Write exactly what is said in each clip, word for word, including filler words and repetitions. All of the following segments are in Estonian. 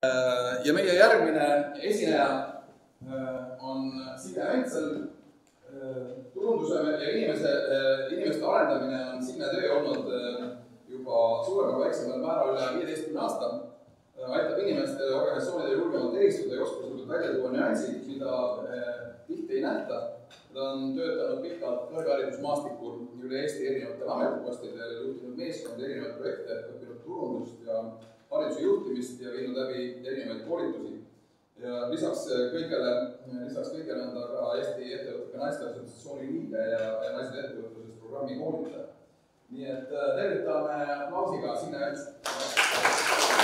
Ja meie järgmine esineja on Signe Mentsel. Turunduse ja inimese, inimeste arendamine on Signe töö olnud juba suuremal väiksemal määral üle viieteistkümne aasta. Aitab inimestele ja organisatsioonidele julgemalt eristuda ja oskuslikult välja tuua nüansid, mida tihti ei nähta. Ta on töötanud pikalt kõrgharidusmaastikul üle Eesti erinevatel ametipostidel, juhtinud meeskond erinevaid projekte, õppinud turundust ja hariduse juhtimist ja viinud läbi erinevaid koolitusi. Ja lisaks kõigele, lisaks kõigele on ta ka Eesti ettevõtete naiste assotsiatsiooni liige ja, ja naiste ettevõtlusest programmi koolitaja. Nii et tervitame aplausiga Signe Mentsel.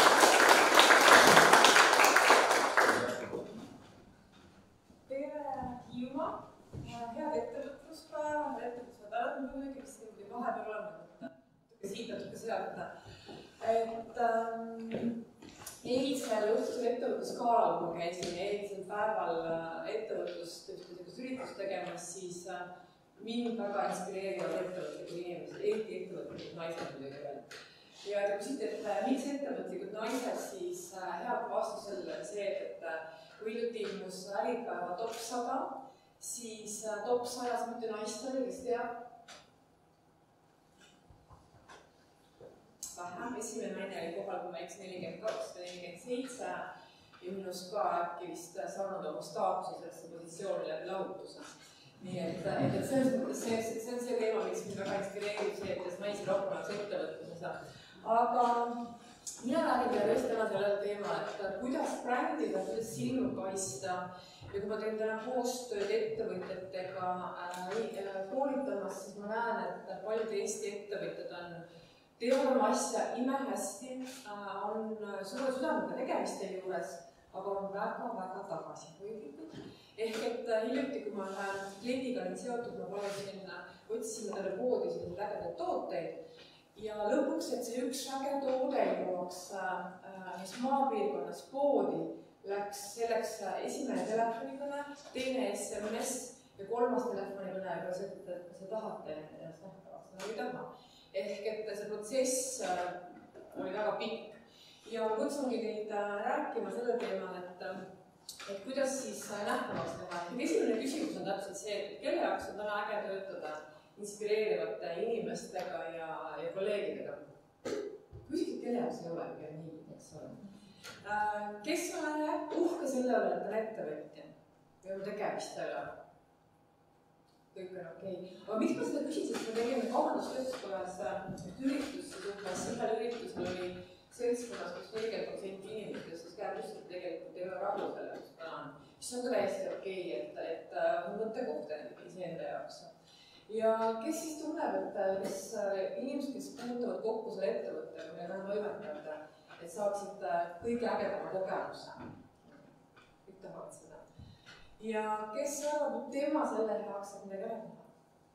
Tere Hiiumaa, head ettevõtluspäeva, ettevõtluspäeva muidugi, mis teil vahepeal olema, natuke siit, natuke sealt. Et ähm, eilsel õhtusel ettevõtluskaalal, kui ma käisin eilsel päeval ettevõtlust ühtedest üritust tegemas, siis mind väga inspireerivad ettevõtlikud inimesed, Eesti ettevõtlikud naised muidugi veel. Ja te küsite, et miks ettevõtlikud naised, siis head vastus sellele on see, et kui hiljuti ilmus Äripäeva top sada, siis top sajas mitte naistele, kes teab, vähem, esimene naine oli kohal, kui ma eks nelikümmend kaks või nelikümmend seitse ja minus ka äkki vist saanud oma staatuse sellesse positsiooni läbi lahutuse. Nii et, et selles mõttes see, see on see teema, mis mind väga inspireerib, see, et naisi rohkem oleks ettevõtluses. Aga mina räägin teile just täna sellel teema, et kuidas brändida, kuidas silma paista ja kui ma teen täna koostööd ettevõtjatega koolitamas, siis ma näen, et paljud Eesti ettevõtjad on teevad oma asja imehästi, on suure südamega tegemiste juures, aga on väga-väga tagasihoidlikud. Ehk et hiljuti, kui ma kliendiga olin seotud, ma palusin, otsisime talle poodi selliseid ägedaid tooteid ja lõpuks, et see üks äge toode jõuaks maapiirkonnas poodi, läks selleks esimene telefonikõne, teine S M S ja kolmas telefonikõne, aga see, et kas te tahate ennast nähtavaks, seda ei taha. Ehk et see protsess oli väga pikk ja ma kutsungi teid rääkima sellel teemal, et, et kuidas siis nähtavaks teha. Esimene küsimus on täpselt see, et kelle jaoks on täna äge töötada inspireerivate inimestega ja, ja kolleegidega. Küsige, kelle jaoks ei ole, kelle nii, eks ole. Kes on uhke selle üle, et on ettevõtja või on tegemist selle? Kõik on okei. Aga miks ma seda küsin, sest me tegime kaubandustööstuskojas üritust, siis igal üritusel oli seltskonnas, kus nelikümmend protsenti inimestest, kes käib just, et tegelikult ei ole rahul selle, kus täna on. Mis on ka täiesti okei, et, et on mõttekoht iseenda jaoks. Ja kes siis tunneb, et kes inimesed, kes puutuvad kokku selle ettevõttega, meil on toimetajad, et saaksid kõige ägedama kogemuse. Kõik tahavad seda. Ja kes arvab, et tema selle heaks, et midagi ära teha?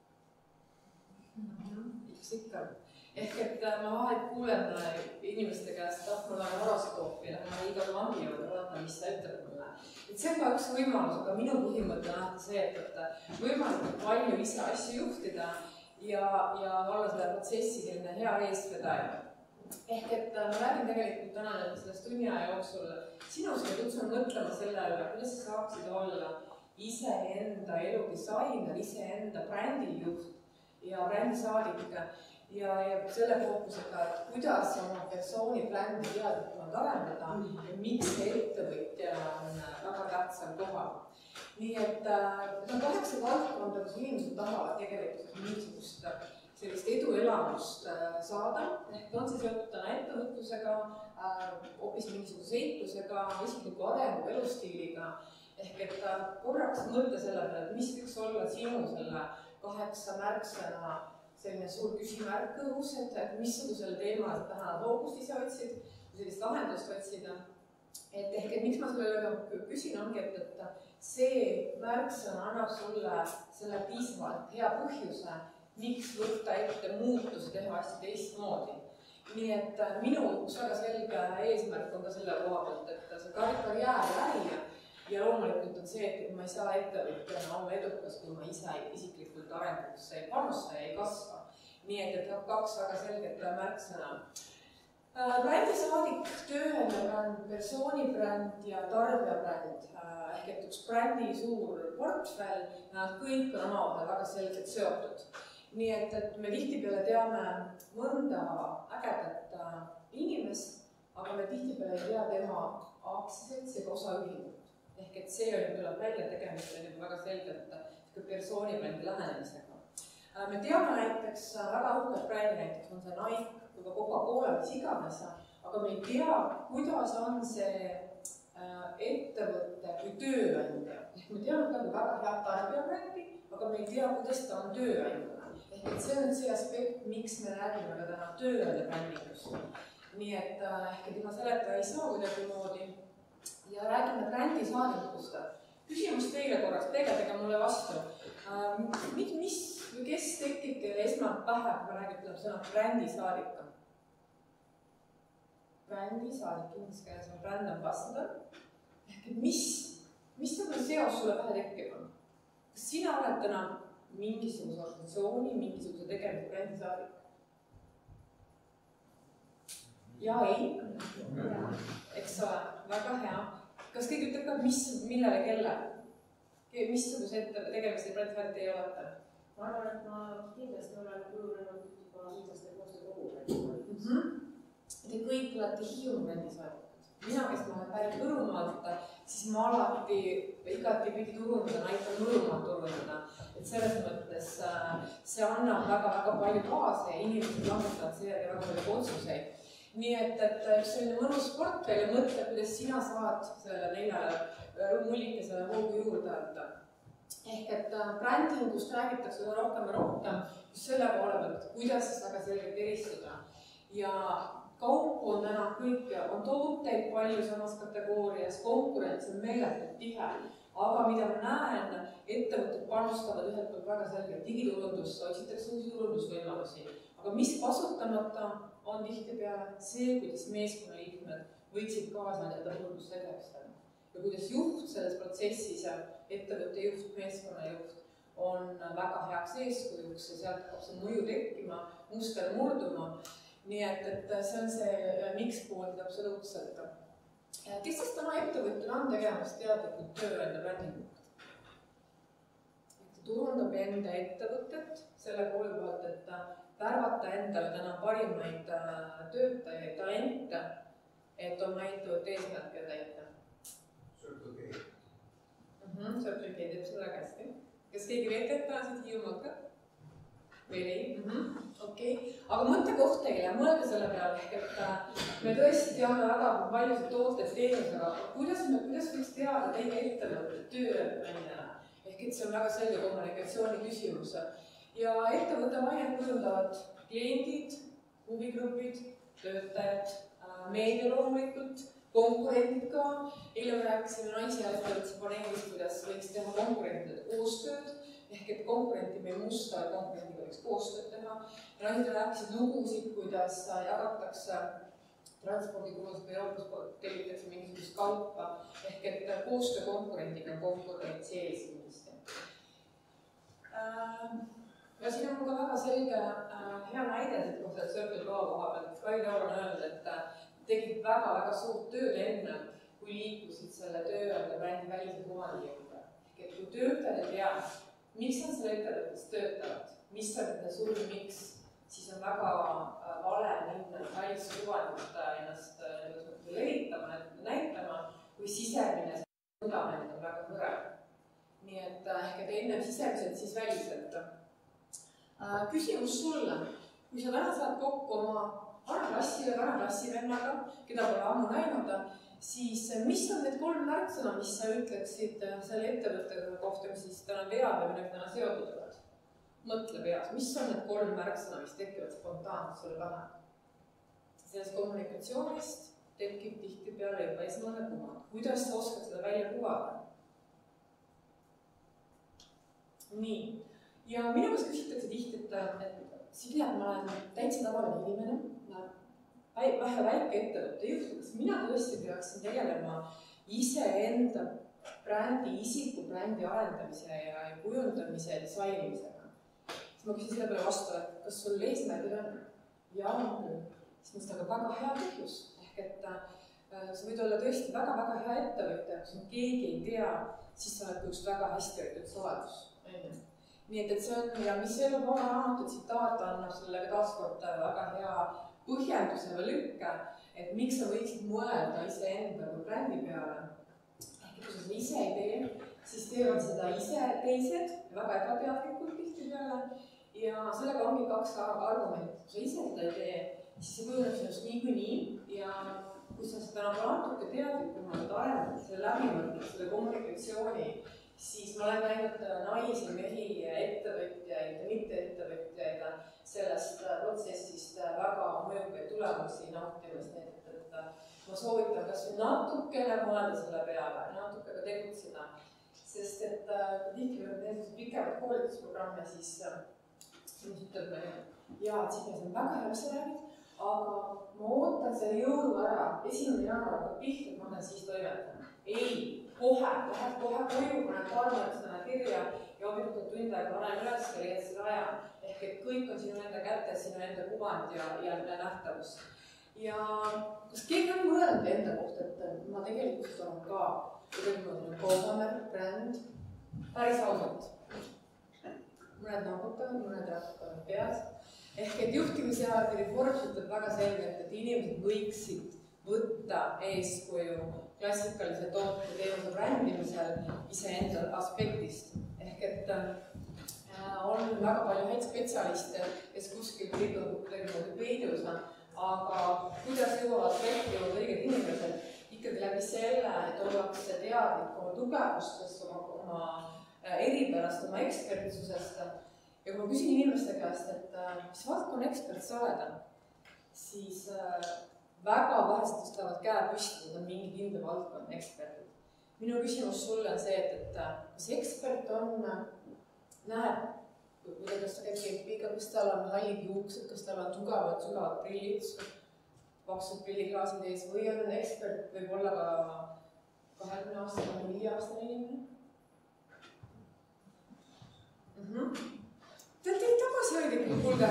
Üks ikka. Ehk et ma vahel kuulen inimeste käest, et ma olen horoskoopi, ma igal mangi juurde vaatan, mis ta ütleb mulle. Et see on ka üks võimalus, aga minu põhimõte on alati see, et võimalikult palju ise asju juhtida ja, ja olla selle protsessi selline hea eestvedaja. Ehk et ma räägin tegelikult täna sellest tunni aja jooksul sinust ja kutsun mõtlema selle üle, kuidas sa saaksid olla iseenda elu disainer, iseenda brändijuht ja brändisaadik ja, ja selle fookusega, et kuidas oma persooni brändi teadlikumalt arendada ja miks see ettevõtja on väga tähtsal kohal. Nii et on kaheksa valdkonda, kus inimesed tahavad tegelikult mingisugust sellist eduelamust saada, ehk on see seotud täna ettevõtlusega, hoopis mingisuguse seiklusega, isikliku arengu, elustiiliga, ehk et korraks mõtle selle peale, et mis võiks olla sinu selle kaheksa märksõna selline suur küsimärk õhus, et missugusel teemal täna fookust ise otsid, sellist lahendust otsida. Et ehk, et miks ma sellele küsin, ongi, et, et see märksõna annab sulle selle piisavalt hea põhjuse, miks võtta ette muutusi teha asja teistmoodi. Nii et minu üks väga selge eesmärk on ka selle koha pealt, et see karjäär ja äri ja loomulikult on see, et ma ei saa ettevõtjana olla edukas, kui ma ise isiklikult arengusse ei panusta ja ei kasva. Nii et, et kaks väga selget märksõna. Brändisaadik, tööandja bränd, persoonibränd ja tarbijabränd ehk et üks brändi suur portfell, nad kõik on omavahel väga selgelt seotud. Nii et, et me tihtipeale teame mõnda ägedat inimest, aga me tihtipeale ei tea tema aktsiaseltsi ega osaühingut. Ehk et see tuleb välja tegemist juba väga selgelt persoonibrändi lähenemisega. Me teame näiteks väga uhked brändi, näiteks on see Nike või Coca-Cola, mis iganes, aga me ei tea, kuidas on see ettevõtte kui tööandja. Ehk me teame, et ta on väga head tarbijabrändi, aga me ei tea, kuidas ta on tööandjana. Ehk et see on see aspekt, miks me räägime ka täna tööandja brändingust. Nii et ehk et ilma selleta ei saa kuidagi moodi. Ja räägime brändisaadikust. Küsimus teile korraks, tegedega mulle vastu. Mis, mis või kes tekib teile esmalt pähe, kui me räägime sõna brändisaadika? Brändisaadik, inglise keeles on brand ambassador. Ehk et mis, mis selle seos sulle pähe tekib on? Kas sina oled täna mingisuguse organisatsiooni, mingisuguse tegemise brändisaadik? Ja ei. Eks ole, väga hea. Kas keegi ütleb ka, mis, millele, kelle? Missuguse tegemise brändisaadik ei olete? Ma arvan, et ma kindlasti olen kujunenud juba hiidlaste koostöö kogu. Te kõik olete Hiiumaa brändisaadikud. Mina, kes ma olen pärit Võrumaalt, siis ma alati igati pidi turundada, näitan Võrumaalt turundada. Et selles mõttes see annab väga-väga palju kaasa ja inimesed langetavad sellega väga palju otsuseid. Nii et, et üks selline mõnus portfell ja mõtle, kuidas sina saad selle neljale mullikesele hoogu juurde anda. Ehk et brändingust räägitakse seda rohkem ja rohkem just selle poole pealt, kuidas siis väga selgelt eristuda. Ja kaupu on täna kõik, on tooteid palju samas kategoorias, konkurents on meeletult tihe, aga mida ma näen, ettevõtted panustavad ühelt poolt väga selgelt digiturundusse, otsitakse uusi turundusvõimalusi, aga mis kasutamata on tihtipeale see, kuidas meeskonnaliikmed võiksid kaasa näidata turundustegevustele. Ja kuidas juht selles protsessis, ettevõtte juht, meeskonnajuht on väga heaks eeskujuks ja sealt hakkab see mõju tekkima, muster murduma. Nii et, et see on see miks pooldi absoluutselt. Kes siis täna ettevõtjana on tegemast teadlikult tööandja brändingut? Turundab enda ettevõtet selle poole pealt, et värvata endale täna parimaid töötajaid, talente, et oma ettevõtte eesmärke täita. Certificate. Certificate teeb selle kästi. Kas keegi veete, et pääsid Hiiumaalt ka? Veel ei? Okei. Aga mõttekoht teile, mõelge selle peale, et me tõesti teame väga paljusid tooteid teenusega, kuidas me, kuidas võiks teada teie ettevõtte tööandjana? Ehk et see on väga selge kommunikatsiooni küsimus. Ja ettevõtte mainet kujundavad kliendid, huvigrupid, töötajad, meedia loomulikult, konkurendid ka. Eile me rääkisime naisi ja ettevõtse paneelis, kuidas võiks teha konkurentide koostööd, ehk et konkurenti me ei musta, et konkurendiga võiks koostööd teha. Ja naised rääkisid lugusid, kuidas jagatakse transpordikulusid või Euroopas tellitakse mingisugust kaupa, ehk et koostöö konkurendiga on konkurentsi ees kindlasti. Ja siin on ka väga selge hea näide, et kohe Circle K koha pealt, et Kai Laur on öelnud, et tegid väga-väga suurt tööd enne, kui liikusid selle tööandja brändi välise kuvandi juurde. Ehk et kui töötajad ei tea, miks nad selle ettevõttes töötavad, mis on nende suur miks, siis on väga vale minna välise kuvandit ennast levitama, näitama, kui sisemine vundament on väga hõre. Nii et ehk et enne sisemiselt, siis väliselt. Küsimus sulle, kui sa täna saad kokku oma vanaklassi või vanaklassivennaga, keda pole ammu näinud, siis mis on need kolm märksõna, mis sa ütleksid selle ettevõttega kohta, mis siis täna veab ja millega täna seotud oled? Mõtle peas, mis on need kolm märksõna, mis tekivad spontaanselt sulle pähe? Sellest kommunikatsioonist tekib tihtipeale juba esmane kuvand. Kuidas sa oskad seda välja kuvada? Nii. Ja minu käest küsitakse tihti, et Silja, ma olen täitsa tavaline inimene, vähe väike ettevõtte juht, kas mina tõesti peaksin tegelema iseenda brändi, isiku brändi arendamise ja kujundamise ja disainimisega. Siis ma küsin selle peale vastu, et kas sul eesmärgid on? Ja on. siis see on väga hea põhjus. Ehk et äh, sa võid olla tõesti väga-väga hea ettevõtja, kui keegi ei tea, siis sa oled üks väga hästi hoitud saladus. Nii et, et see on, ja mis Elu Paula raamatu tsitaat annab sellega taaskord väga hea põhjenduse või lükke, et miks sa võiksid mõelda iseenda või brändi peale. Ehk kui sa seda ise ei tee, siis teevad seda ise teised, väga ebateadlikult tihti peale. Ja sellega ongi kaks argumenti. Kui sa ise seda ei tee, siis see kujuneb sinust niikuinii ja kui sa seda nagu natuke teadlikumalt arendad, selle läbimõtted, selle kommunikatsiooni, siis ma olen näinud naisi, mehi, ettevõtjaid ja mitte ettevõtjaid sellest protsessist väga mõjukaid tulemusi nautimas. Nii et, et ma soovitan kas või natukene mõelda selle peale, natuke ka tegutseda. Sest et tihti võime teha pikemat koolitusprogramme, siis mis ütleb meile, jaa, et Signe, see on väga hea, mis sa räägid, aga ma ootan selle jõulu ära, esimene jaanuar hakkab pihta, et ma hakkan siis toimetama. Ei, kohe, lähed kohe koju, paned paarmärkstana kirja ja hommikul tund aega panen üles ja leiad seda aja. Ehk et kõik on sinu enda kätes, sinu enda kuvand ja, ja nähtavus. Ja kas keegi on mõelnud enda kohta, et ma tegelikult olen ka kuidagi koosamer, bränd, päris ausalt. Mõned naabutavad, mõned rääkutavad peas. Ehk et juhtimisjärgi Forbes ütleb väga selgelt, et inimesed võiksid võtta eeskuju klassikalise toote teenuse brändimisel iseenda aspektist. Ehk et äh, on väga palju häid spetsialiste, kes kuskil liiguvad peidus, aga kuidas jõuavad projekti jõuavad õiged inimesed, ikkagi läbi selle, et ollakse teadlik oma tugevustest, oma, oma eripärast, oma ekspertsusest. Ja kui ma küsin inimeste käest, et mis valdkonna ekspert sa oled, siis väga vahest tõstavad käe püsti, et on mingi kindla valdkonna eksperdid. Minu küsimus sulle on see, et kas ekspert on, näeb, kas ta käib kepiga, kas tal on hallid juuksed, kas tal on tugevad, sügavad prillid, paksud prilliklaasid ees või on ekspert võib olla ka kahekümne aastane või viie aastane inimene? Mm-hmm. Te olete nii tagasihoidlikud, kuulge.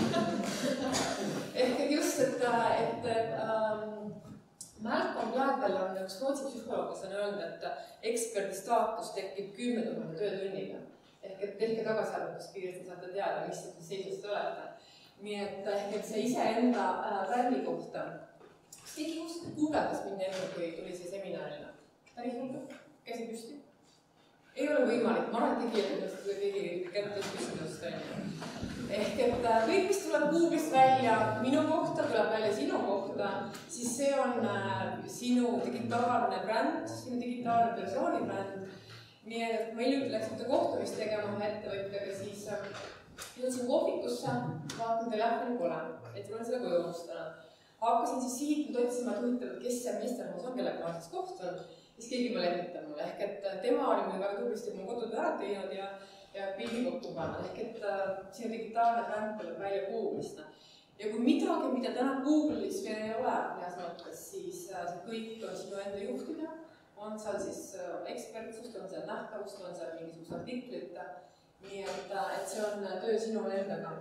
Ehk et just, et, et um, Malcolm Gladwell on üks Rootsi psühholoog, kes on öelnud, et eksperdi staatus tekib kümne tuhande töötunniga. Ehk et tehke tagasiarvutus kiiresti, saate teada, mis te seisus te olete. Nii et, ehk et see iseenda brändi kohta. Kas keegi just guugeldas mind enne, kui tuli see seminarina? Päris hulga? Käsi püsti? Ei ole võimalik, ma olen tegijad, kui keegi kätte püstidust on. Ehk et kõik, mis tuleb Google'ist välja minu kohta, tuleb välja sinu kohta, siis see on sinu digitaalne bränd, sinu digitaalne persooni bränd. Nii et ma hiljuti läksin kohtumist tegema ühe ettevõtjaga, siis jõudsin kohvikusse, vaatan telefoni pole, et ma olen seda koju unustanud. Hakkasin siis sihitud otsima, et huvitavad, kes see meesterhoos on, kellega ma siis kohtunud. Siis keegi ma lehvitan mulle, ehk et tema oli mulle väga tublisti mu kodud ära teinud ja, ja pildi kokku panna. Ehk et uh, sinu digitaalne bränd tuleb välja Google'ist. Ja kui midagi, mida täna Google'is veel ei ole heas mõttes, siis uh, see kõik on sinu enda juhtida. On seal siis uh, ekspertsust, on seal nähtavust, on seal mingisugust artiklit. Nii et, uh, et see on töö sinu endaga.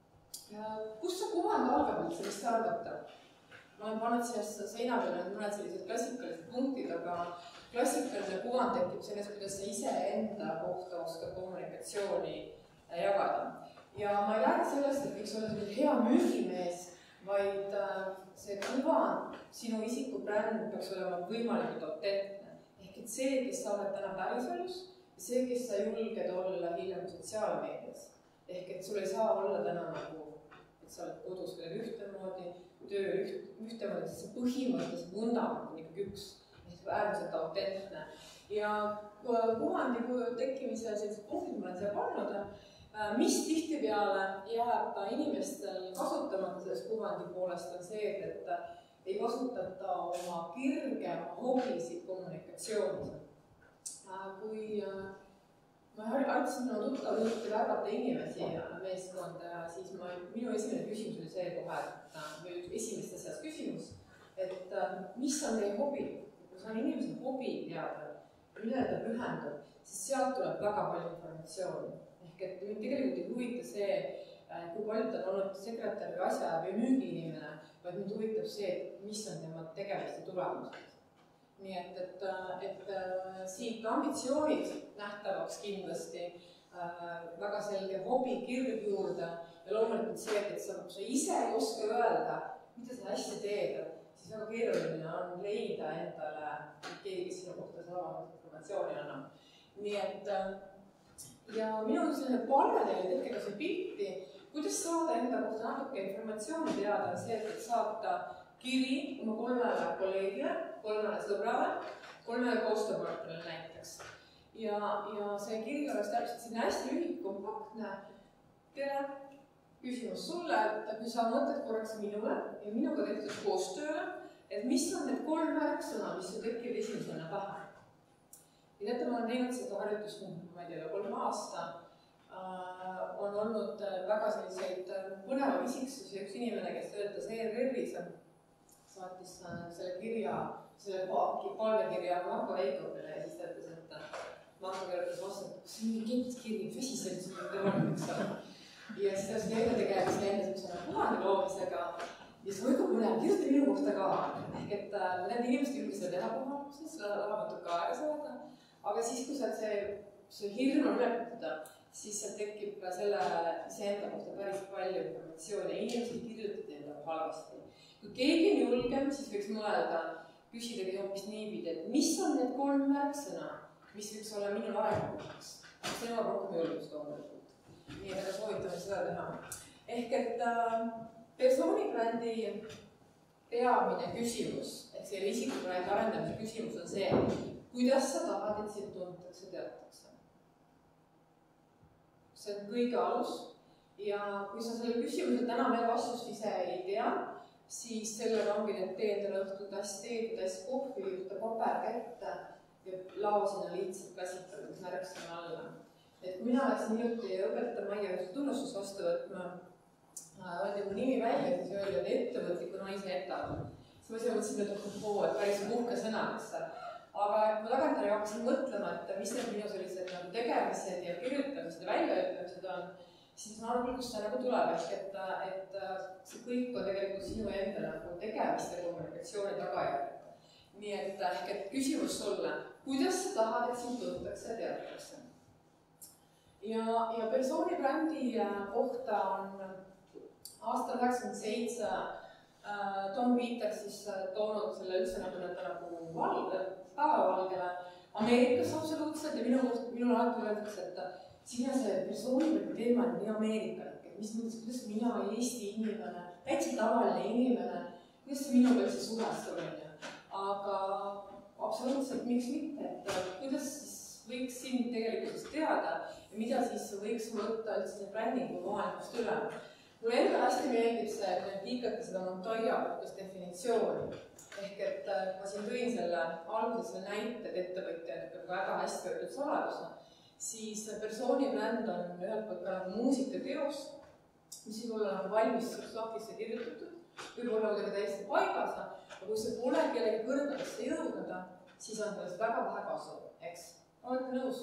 Kus see kuvand algab üldse, mis te arvate? Ma olen pannud sellest seina peale mõned sellised klassikalised punktid, aga klassikaline kuvand tekib sellest, kuidas sa iseenda kohta oskad kommunikatsiooni jagada. Ja ma ei räägi sellest, et võiks olla selline hea müügimees, vaid see kuvand, sinu isiku bränd peaks olema võimalikult autentne. Ehk et see, kes sa oled täna päriselus, see, kes sa julged olla hiljem sotsiaalmeedias. Ehk et sul ei saa olla täna nagu, et sa oled kodus veel ühtemoodi, töö üht, ühtemoodi, sest see põhimõttes vundament on ikkagi üks, ehk äärmiselt autentne. Ja kuvandi tekkimisel sellised punktid ma olen seal pannud, mis tihtipeale jääb inimestel kasutamata sellest kuvandi poolest on see, et ei kasutata oma kirge, oma hobisid kommunikatsioonis. Kui ma harjutasin oma tuttavujuhti värvata inimesi meeskonda, siis ma, minu esimene küsimus oli see kohe, et esimeste seas küsimus, et mis on teie hobi? Kui see on inimese hobi teada, millele ta pühendub, siis sealt tuleb väga palju informatsiooni. Ehk et mind tegelikult ei huvita see, kui palju ta on olnud sekretär või asja või müügiinimene, vaid mind huvitab see, et mis on tema tegemiste tulemused. Nii et, et, et siit ambitsioonid nähtavaks kindlasti, väga selge hobi, kirg juurde ja loomulikult see, et sa, sa ise ei oska öelda, mida sa hästi teed, siis väga keeruline on leida endale keegi, kes sinu kohta sama informatsiooni annab. Nii et ja minu selline palve teile, tehke ka see pilti, kuidas saada enda kohta natuke informatsiooni teada, see, et saata kiri oma kolmele kolleegile, kolmele sõbrale, kolmele koostööpartnerile näiteks. Ja, ja see kiri oleks täpselt selline hästi lühike, kompaktne. Tere, küsimus sulle, et kui sa mõtled korraks minule ja minuga tehtud koostööle, et mis on need kolm märksõna, mis su tekib esimesena pähe. Ja teate, ma olen teinud seda harjutust, ma ei tea, kolm aasta. Uh, on olnud väga selliseid põneva isiksusi, üks inimene, kes töötas E R R-is, saatis selle kirja, selle palvekirja Marko Veikopile ja siis ta ütles, et Marko kirjutas vastu, et kas mingi kindluskiri, fesiselt seda teemalmiks on. Ja siis ta oli enne tegemist enne sellisena puhani loomisega ja siis võiga põnev, kirjuta minu kohta ka. Ehk et need inimesed julgesid teha puhaluses, raamatud ka aega saada, aga siis, kui sa see, see hirm on ületada, siis seal tekib selle iseenda kohta päris palju informatsiooni ja inimesed kirjutavad enda halvasti. Kui keegi on julgem, siis võiks mõelda, küsidagi hoopis niipidi, et mis on need kolm märksõna, mis võiks olla minu arenguks. See on rohkem julgust loomulikult. Nii et soovitame seda teha. Ehk et äh, persoonibrändi peamine küsimus, ehk selle isikubrändi arendamise küsimus on see, kuidas sa tahad, et sind tuntakse, teatakse. See on kõige alus ja kui sa selle küsimuse täna veel vastust ise ei tea, siis sellega ongi need tee endale õhtul tass teed, tass kohvi, juhta paber kätte ja lao sinna lihtsalt käsitledes märksõna alla. Et kui mina läksin hiljuti õpetaja Maia tunnustust vastu võtma, öeldi mu nimi välja, siis öeldi, et ettevõtliku naise etad. Siis ma ise mõtlesin, et oh, et päris uhke sõna, eks. Aga ma tagantjärgi hakkasin mõtlema, et mis need minu sellised nagu tegemised ja kirjutamised ja väljaütlemised on, siis ma arvan, kus see nagu tuleb, et, et see kõik on tegelikult sinu enda nagu tegemiste kommunikatsiooni tagajärg. Nii et, et küsimus sulle, kuidas sa tahad, et sind tuntakse ja teatakse? Ja, ja persoonibrändi kohta on aastal üheksakümmend seitse Tom Peter siis toonud selle üldse nagu nende nagu valge, päevavalgele Ameerikas absoluutselt ja minu, minul alati öeldakse, et sina see persoonibrändi teema on nii ameerikalik, et mis mõttes, kuidas mina, Eesti inimene, täitsa tavaline inimene, kuidas see minuga üldse suhestub on. Aga absoluutselt miks mitte, et kuidas siis võiks sind tegelikult teada ja mida siis võiks võtta üldse see brändingu maailmast üle. Mulle enda hästi meeldib see, et me piikati seda Montoya puhtas definitsiooni. Ehk et ma siin tõin selle alguses selle näited ettevõtja väga hästi võetud saladuse, siis persoonibränd on ühelt poolt ka nagu muusikateos, mis võib olla nagu valmis lahtisse kirjutatud, võib olla kuidagi täiesti paigas, aga kui see pole kellegi kõrgedesse jõudnada, siis on sellest väga vähe kasu, eks? Olete nõus?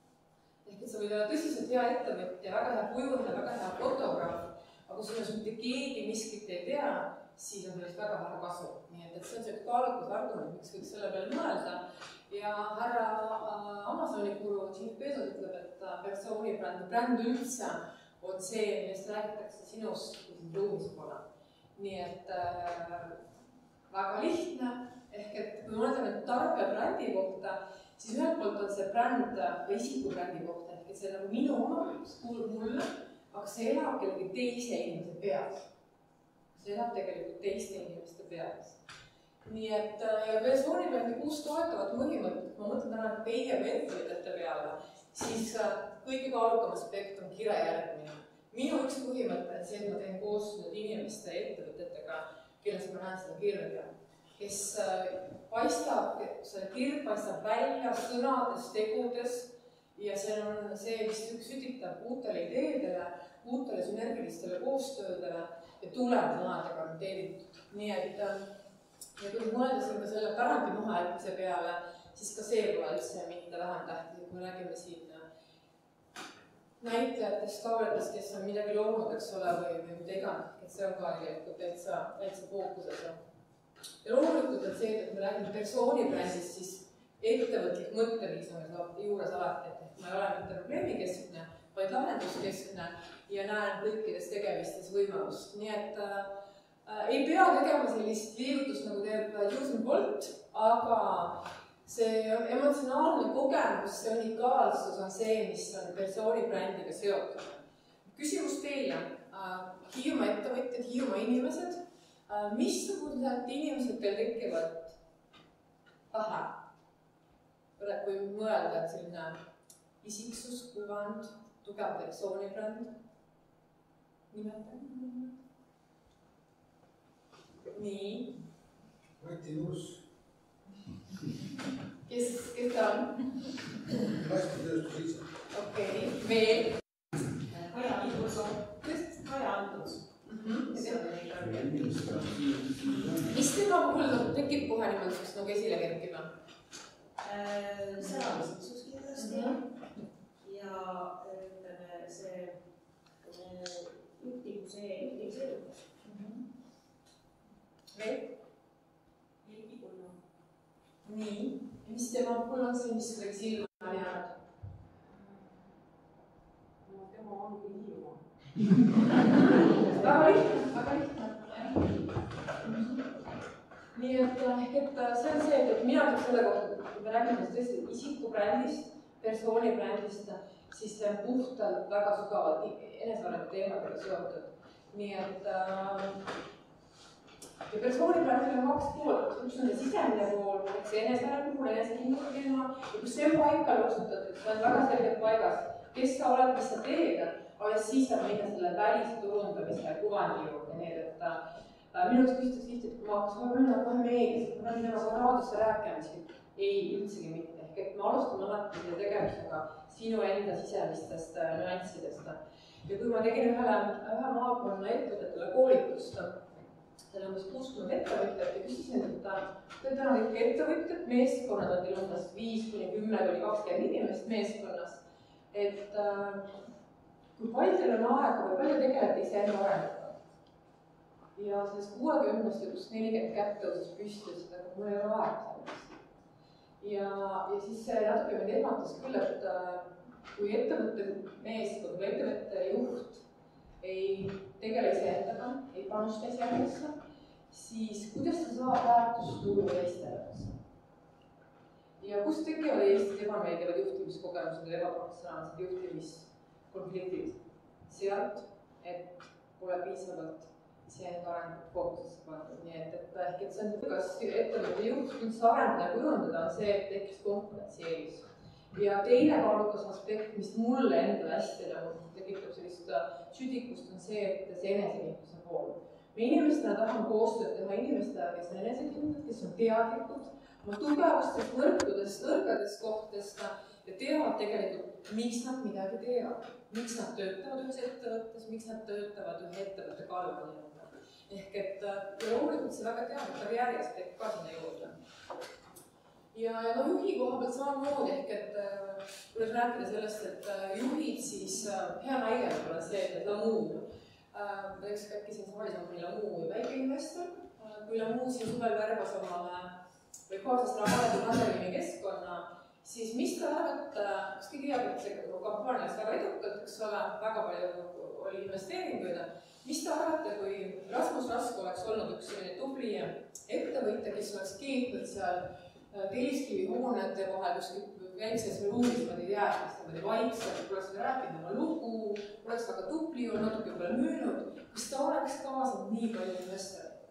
Ehk et sa võid olla tõsiselt hea ettevõtja, väga hea kujundja, väga hea fotograaf, aga kui sinust mitte keegi miskit ei tea, siis on sellest väga vähe kasu. Nii et see on see kaalukas argument, miks võiks selle peale mõelda. Ja härra Amazoni guru Jeff Bezos ütleb, et persoonibränd, bränd üldse on see, millest räägitakse sinust, kui sind ruumis pole. Nii et äh, väga lihtne, ehk et kui mõtleme tarbija brändi kohta, siis ühelt poolt on see bränd või isikubrändi kohta, ehk et see on minu oma, mis kuulub mulle, aga see elab kellegi teise inimese peas. See elab tegelikult teiste inimeste peas. Nii et ja persoonibrändi kuus toetavat põhimõtet, ma mõtlen täna teie või ettevõtjate peale, siis kõige kaalukam aspekt on kire järgmine. Minu üks põhimõte on see, et ma teen koostööd inimeste ja ettevõtjatega, kelles ma näen seda kirja, kes paistab, see kirg paistab välja sõnades, tegudes ja see on see, mis sütitab uutele ideedele, uutele sünergilistele koostöödele ja tulevad alati garanteeritud. Nii et ja kui mõeldasin ka selle pärandi mahajätmise peale, siis ka see pole üldse mitte vähem tähtis, kui me räägime siin näitlejatest, lauljatest, kes on midagi loonud, eks ole, või, või mida iganes, et see on ka tegelikult täitsa, täitsa fookuses. Ja loomulikult on see, et me räägime persoonibrändist, siis ettevõtlik mõtteviis on meil juures alati, et ma ei ole mitte probleemikeskne, vaid lahenduskeskne ja näen kõikides tegemistes võimalust. Nii et äh, ei pea tegema sellist liigutust, nagu teeb Usain Bolt, aga see emotsionaalne kogemus, see unikaalsus on see, mis on persoonibrändiga seotud. Küsimus teile, Hiiumaa ettevõtjad, Hiiumaa inimesed, missugused inimesed teil tekivad pähe? Kui mõelda, et selline isiksus, kuvand, tugev persoonibränd, nimetage. Nii. Mati Nuus. Kes, kes ta on? Plastitööstus ise. Okei, veel? Kaja Andrus. Kaja Andrus. Mis tema puhul tekib kohe niimoodi, kus nagu esile kerkib? Sõnalisiksus kindlasti ja ütleme see juhtivuse edukus. Veel? Helgi-Kulno. Nii, mis tema puhul on see, mis kuidagi silma on jäänud? No tema on kui Hiiumaa. Väga lihtne, väga lihtne. Nii et, et see on see, et mina teeks selle kohta, et kui me räägime tõesti isikubrändist, persoonibrändist, siis see on puhtalt väga sügavalt enesearengu teemadega seotud. Nii et ja persoonibrändil on kaks poolt, üks on see sisemine pool, see enesearengu pool, enesehinnangu teema ja kus see on paika loosutatud, see on väga selgelt paigas, kes sa oled, mis sa teed, alles siis saab minna selle välise turundamise kuvandi juurde, nii et minu jaoks küsitakse tihti, et ma kas ma minna kohe meedias, ma pean minema kohe raadiosse rääkima, siis ei, üldsegi mitte. Ehk et me alustame alati selle tegemisega sinu enda sisemistest nüanssidest. Ja kui ma tegin ühele, ühe maakonna ettevõtetele koolitust, seal umbes kuuskümmend ettevõtjat ja küsisin, et te täna kõik ettevõtjad, meeskonnad on teil umbes viis kuni kümme kuni kakskümmend inimest meeskonnas, et kui palju teil on aega või palju tegelete iseenda arenguga. Ja sellest kuuekümnest ja kus nelikümmend kätt tõusis püsti, seda mul ei ole aega sellest. Ja, ja siis see natuke mind ehmatas küll, et kui ettevõtte meeskond või ettevõtte juht ei tegele iseendaga, ei panusta iseendasse, siis kuidas ta saab väärtust tuua teistele? Ja kust tekivad Eestis ebameeldivad juhtimiskogemused ja ebaprofessionaalsed juhtimiskonfliktid? Sealt, et pole piisavalt iseenda arengut fookusesse pandud. Nii et, et, ehk, et see on see, kas ettevõtte juht üldse arendada ja kujundada on see, et tekiks konkurentsieelis. Ja teine kaalukas aspekt, mis mulle endale hästi tekitab sellist südikust, on see, et see enesekindluse pool. Me inimestena tahame koostööd teha inimestele, kes on enesekindlad, kes on teadlikud, oma tugevustest, nõrkudest, nõrkadest kohtadest ja teavad tegelikult, miks nad midagi teevad. Miks nad töötavad ühes ettevõttes, miks nad töötavad ühe ettevõtte kallal. Ehk et loomulikult see väga teadlik karjääri aspekt ka sinna juurde. Ja, ja no juhi koha pealt samamoodi, ehk et kui rääkida sellest, et juhid siis hea näide on see, et Lamu, eks äkki siin saalis on meil Lamu väikeinvestor, kui Lamu siin suvel värbas omale või kaasas rahanetud Nadelini keskkonna, siis mis ta arvab, et kas kõige teab, et see kampaania läks väga edukalt, eks ole, väga palju oli investeeringuid. Mis te arvate, kui Rasmus Rask oleks olnud üks selline tubli ettevõtja, kes oleks keetnud seal Telliskivi hoonete vahel, kus väikses ruumis ma ei tea, kes ta oli vaikselt, oleks rääkinud oma lugu, oleks väga tubli, on natuke peale müünud, kas ta oleks kaasanud nii palju investoreid?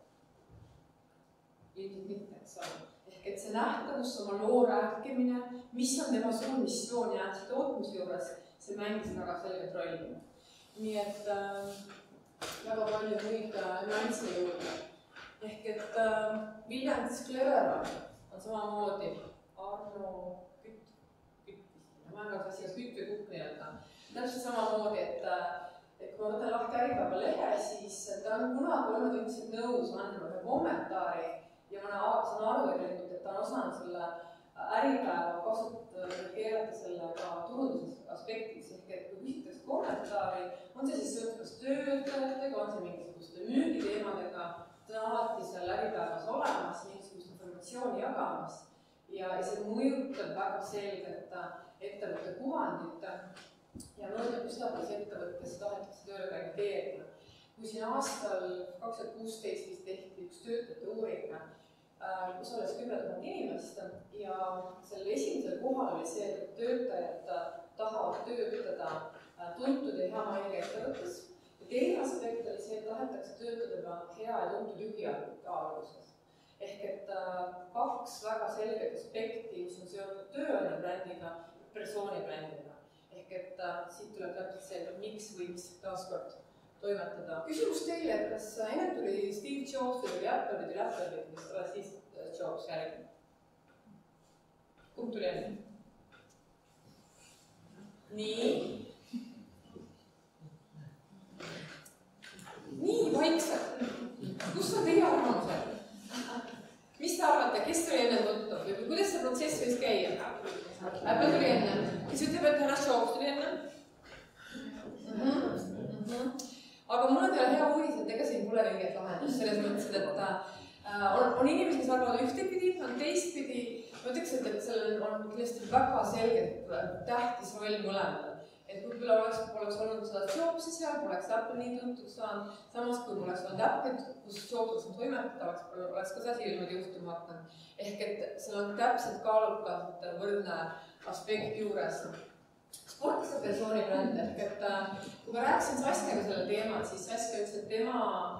Ilmselt mitte, eks ole. Ehk et see nähtavus, oma loo rääkimine, mis on tema suur missioon ja see tootmise juures, see mängis väga selgelt rolli. Nii et äh, väga palju muid nüansse juurde. Ehk et äh, Viljandis Cleveron on samamoodi Arno Kütt, Kütt, ma olen kas asjas Kütt või Kukk nii-öelda. Täpselt samamoodi, et, et kui ma võtan lahti Äripäeva lehe, siis ta on kunagi olnud üldiselt nõus andma ühe kommentaari ja ma saan aru tegelikult, et ta on osanud selle äripäeva kasutada, keerata selle ka turunduse aspektis, ehk et kui küsitakse kommentaari, on see siis seotud kas töötajatega, on see mingisuguste müügiteemadega, ta on alati seal äripäevas olemas, mingisugust informatsiooni jagamas ja, ja see mõjutab väga selgelt ettevõtte kuvandit ja mõjutab just täpselt ettevõttes tahetakse tööle reageerida. Kui siin aastal kaks tuhat kuusteist vist tehti üks töötajate uuring, kus olles kümme tuhat inimest ja selle esimesel kohal oli see, et töötajad tahavad töötada tuntud ja hea mainiga ettevõttes. Ja teine aspekt oli see, et tahetakse töötada hea ja tuntud juhi alguses. Ehk et kaks väga selget aspekti, mis on seotud tööandja brändiga, persooni brändiga. Ehk et siit tuleb täpselt see, miks või mis taaskord toimetada. Küsimus teile, et kas enne tuli Steve Jobs või tuli Apple või tuli Apple või mis ole siis Jobs järgi? Kumb tuli enne? Nii. Nii, vaikselt. Kus on teie arvamused? Mis te arvate, kes tuli enne tuttu? Kuidas see protsess võis käia? Apple tuli enne. Kes ütleb, et härra Jobs tuli enne? Mhm. Aga mul on teile hea uudis, et ega siin pole mingit lahendust selles mõttes, et äh, on, on inimesi, kes arvavad ühtepidi, on teistpidi. Ma ütleks, et, et sellel on kindlasti väga selgelt tähtis roll mõlemal. Et kui oleks, oleks olnud seda Jobsi seal, poleks Apple nii tuntud saanud, samas kui poleks olnud Apple, kus Jobs on toimetada, oleks, oleks ka see asi ilmad juhtuma hakanud. Ehk et seal on täpselt kaalukalt võrdne aspekt juures. Sportlaste persooni bränd, ehk et kui ma rääkisin Saskiaga selle teemal, siis Saskia ütles, et tema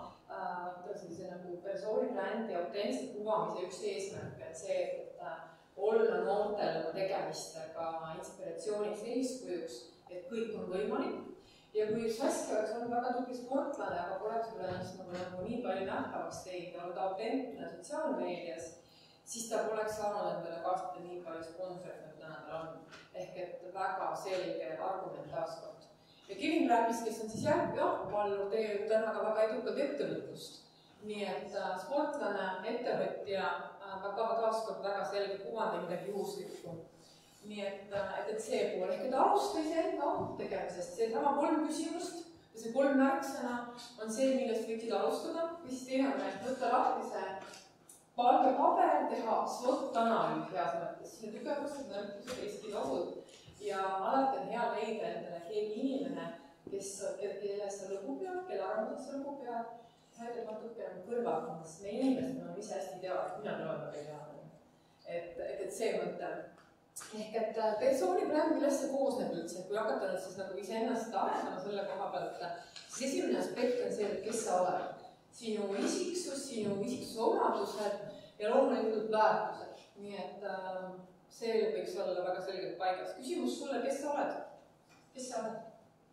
äh, sellise nagu persooni brändi autentse kuvamise üks eesmärk, et see, et olla noortel oma tegemistega inspiratsiooniks ja eeskujuks, et kõik on võimalik. Ja kui Saskia oleks olnud väga tubli sportlane, aga poleks üle ennast nagu, nagu nii palju nähtavaks teid ja olnud autentne sotsiaalmeedias, siis ta poleks saanud endale kaastada nii palju sponsorit, nagu täna tal on. Ehk et väga selge argument taaskord. Ja Kevin rääkis, kes on siis jalgpallur, teeb täna ka väga edukalt ettevõtlust. Nii et sportlane, ettevõtja, väga taaskord väga selge kuvandi midagi juhuslikku. Nii et, et, et see pool, ehk et alusta iseenda auto tegemisest. See sama kolm küsimust ja see kolm märksõna on see, millest võiksid alustada. Või siis teine on, et võtta lahti see palge paber, teha SWOT-analüüs heas mõttes. Ja tugevused, nõrkused, riskid, ohud. Ja alati on hea leida endale keegi inimene, kes, kelle sa lõbu pead, kelle arvamused sa lõbu pead. Sa ütled natuke kõrvaldamas. Me inimesed on ise hästi teavad, mina tuleb väga teada. Et, et, et see mõte. Ehk et persooni bränd, millest see koosneb üldse. Kui hakata nüüd siis nagu iseennast arendama selle koha pealt, siis esimene aspekt on see, et kes sa oled. Sinu isiksus, sinu isiksuse omadused ja loomulikult väärtused. Nii et äh, see võiks olla väga selgelt paigas. Küsimus sulle, kes sa oled? Kes sa oled?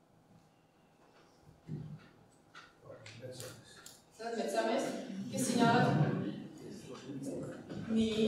Sa oled metsamees? Kes sina oled? Nii.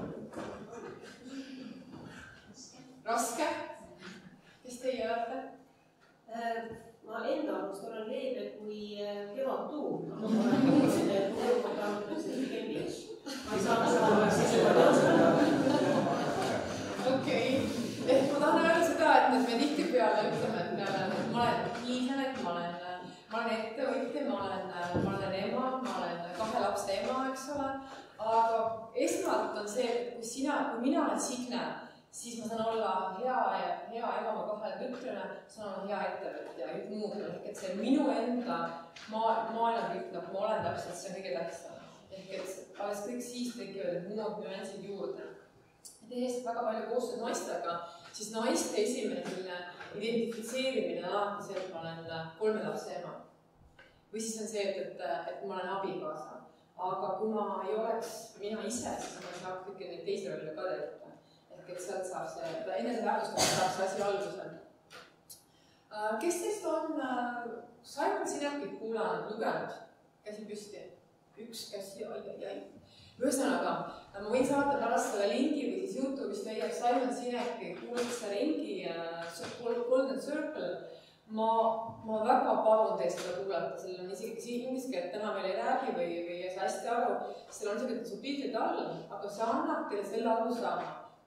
Raske? Kes teie olete? Ma enda arvust olen leebe kui kevadtuul. Ma mõtlesin, et ma tahtsin pigem viis. Ma ei saa seda seisukohta. Okei. Ehk ma tahan öelda seda, et me tihtipeale ütleme, et ma olen hiisenet, ma olen, ma olen ettevõtja, ma olen, ma olen ema, ma olen kahe lapse ema, eks ole. Aga esmalt on see, et kui sina, kui mina olen Signe, siis ma saan olla hea, hea ema kahele tütrele, saan olla hea ettevõtja ja kõik muud. Ehk et see minu enda maailmapilt, nagu ma olen täpselt, see on kõige tähtsam. Ehk et alles kõik siis tekivad muud nüansid juurde. Tehes väga palju koostööd naistega, siis naiste esimene identifitseerimine on alati see, et ma olen kolme lapse ema. Või siis on see, et, et, et ma olen abikaasa. Aga kui ma ei oleks mina ise, siis ma ei saaks kõiki neid teisi rolle ka teha. Ehk et sealt saab see, enne see väärtustamine saab see asi alguse. Kes teist on Simon Sinekit kuulanud, lugenud? Käsi püsti. Üks käsi, ai, ai, ai. Ühesõnaga, ma võin saata pärast selle lingi või siis YouTube'ist leiab Simon Sineki kuulutuse ringi Golden Circle. Ma, ma väga palun teid seda kuulata, sellel on isegi kas inglise keelt täna meil ei räägi või, või ei saa hästi aru. Seal on see, et subtiitrid all, aga see annab teile selle aru saama,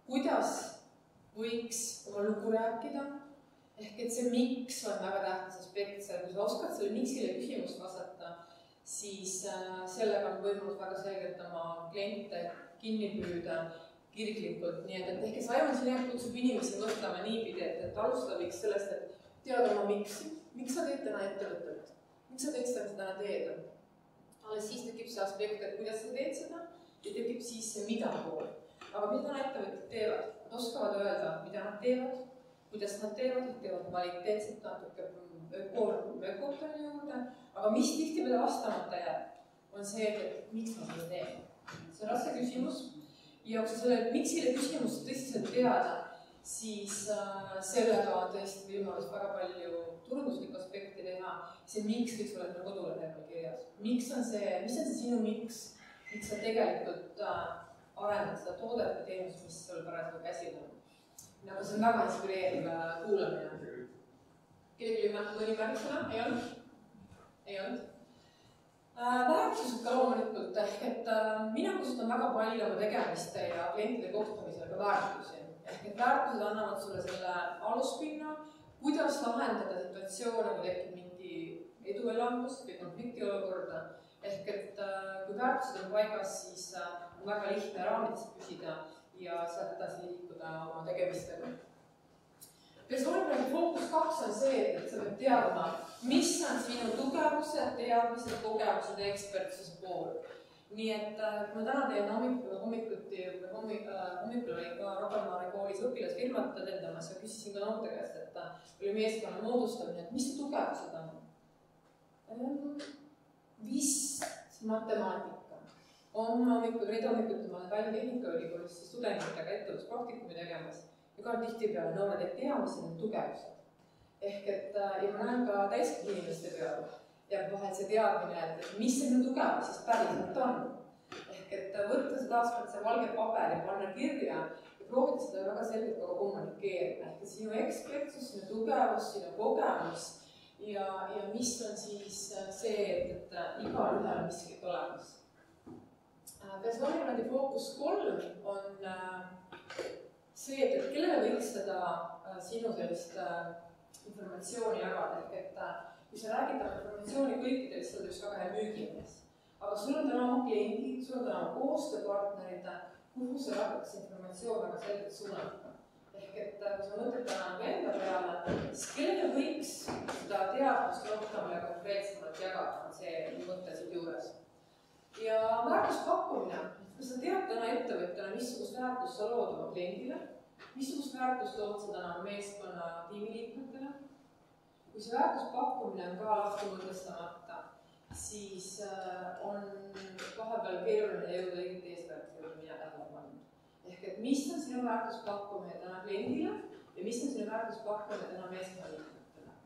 kuidas võiks oma lugu rääkida, ehk et see miks on väga tähtis aspekt seal, kui sa oskad selle miksile küsimust vastata, siis sellega on võimalus väga selgelt oma kliente kinni püüda kirglikult, nii et, et ehk see Aivan siin kutsub inimesi mõtlema niipidi, et, et alustada võiks sellest, et teada oma miksi. Miks sa teed täna ettevõtet? Miks sa teed seda, mis sa täna teed? Alles siis tekib see aspekt, et kuidas sa teed seda ja tekib siis see mida pool. Aga mida täna ettevõtted teevad? Nad oskavad öelda, mida nad teevad, kuidas nad teevad, nad teevad kvaliteetselt natuke ökootani juurde, aga mis tihtipeale vastamata jääb, on see, et miks ma seda teen. See on raske küsimus ja kui sa selle miksile küsimust tõsiselt teada, siis äh, sellega on tõesti võimalus väga palju turunduslikku aspekti teha. See miks võiks olla sinu kodulehel kirjas. Miks on see, mis on see sinu miks, miks sa tegelikult äh, arendad seda toodet või teenust, mis sul parasjagu käsil on. Nagu see on väga inspireeriv kuulamine. Kellelgi mõni märksõna? Ei olnud? Ei olnud? Väärtused ka loomulikult, ehk et mina kasutan väga palju oma tegemiste ja klientide kohtumisel ka väärtusi. Ehk et väärtused annavad sulle selle aluspinna, kuidas lahendada situatsioone, kui tekib mingi eduelamus või konfliktiolukorda. Ehk et kui väärtused on paigas, siis on väga lihtne raamides püsida ja sealt edasi liikuda oma tegemistega. Persoonilise fookus kaks on see, et sa pead teadma, mis on sinu tugevused, teadmised, kogemused ja ekspertsuse pool. Nii et kui ma täna teen hommikuti, hommikul olin ka Rocca koolis õpilasfirmat tõdendamas ja küsisin ka noorte käest, et oli meeskonna moodustamine, et mis tugevused on? Vist matemaatika. On hommikul, reede hommikuti ma olen Tallinna Tehnikaülikoolis tudengitega ettevõtluspraktikumi tegemas. Ja ka tihtipeale noored ei tea, mis on tugevused. Ehk et, ja ma näen ka täiskõi inimeste peal ja vahel see teadmine, et mis see minu tugevus siis päriselt on. Ehk et võtta see taaskord see valge paber ja panna kirja ja proovida seda väga selgelt ka kommunikeerida. Ehk et sinu ekspertsus, sinu tugevus, sinu kogemus ja, ja mis on siis see, et, et igal ühel on miskit olemas. Persoonilise fookus kolm on see, et kellele võiks seda sinu sellist informatsiooni jagada, ehk et kui sa räägid oma informatsiooni kõikidele, siis on üks väga hea müügimees. Aga sul on täna oma kliendid, sul on täna oma koostööpartnerid, kuhu sa jagaks informatsioon väga selgelt suunata. Ehk et kui sa mõtled täna enda peale, siis kellele võiks seda teadmust rohkem ja konkreetsemalt jagada, on see mõte siit juures. Ja väärtuspakkumine. Kas sa tead täna ettevõttena, missugust väärtust sa lood oma kliendile? Missugust väärtust lood sa täna meeskonna tiimiliikmetele? Kui see väärtuspakkumine on ka lahti mõtestamata, siis on vahepeal keeruline jõuda õigete eesmärkide juurde, mida tähele pannud. Ehk et mis on sinu väärtuspakkumine täna kliendile ja mis on sinu väärtuspakkumine täna meeskonna liikmetele?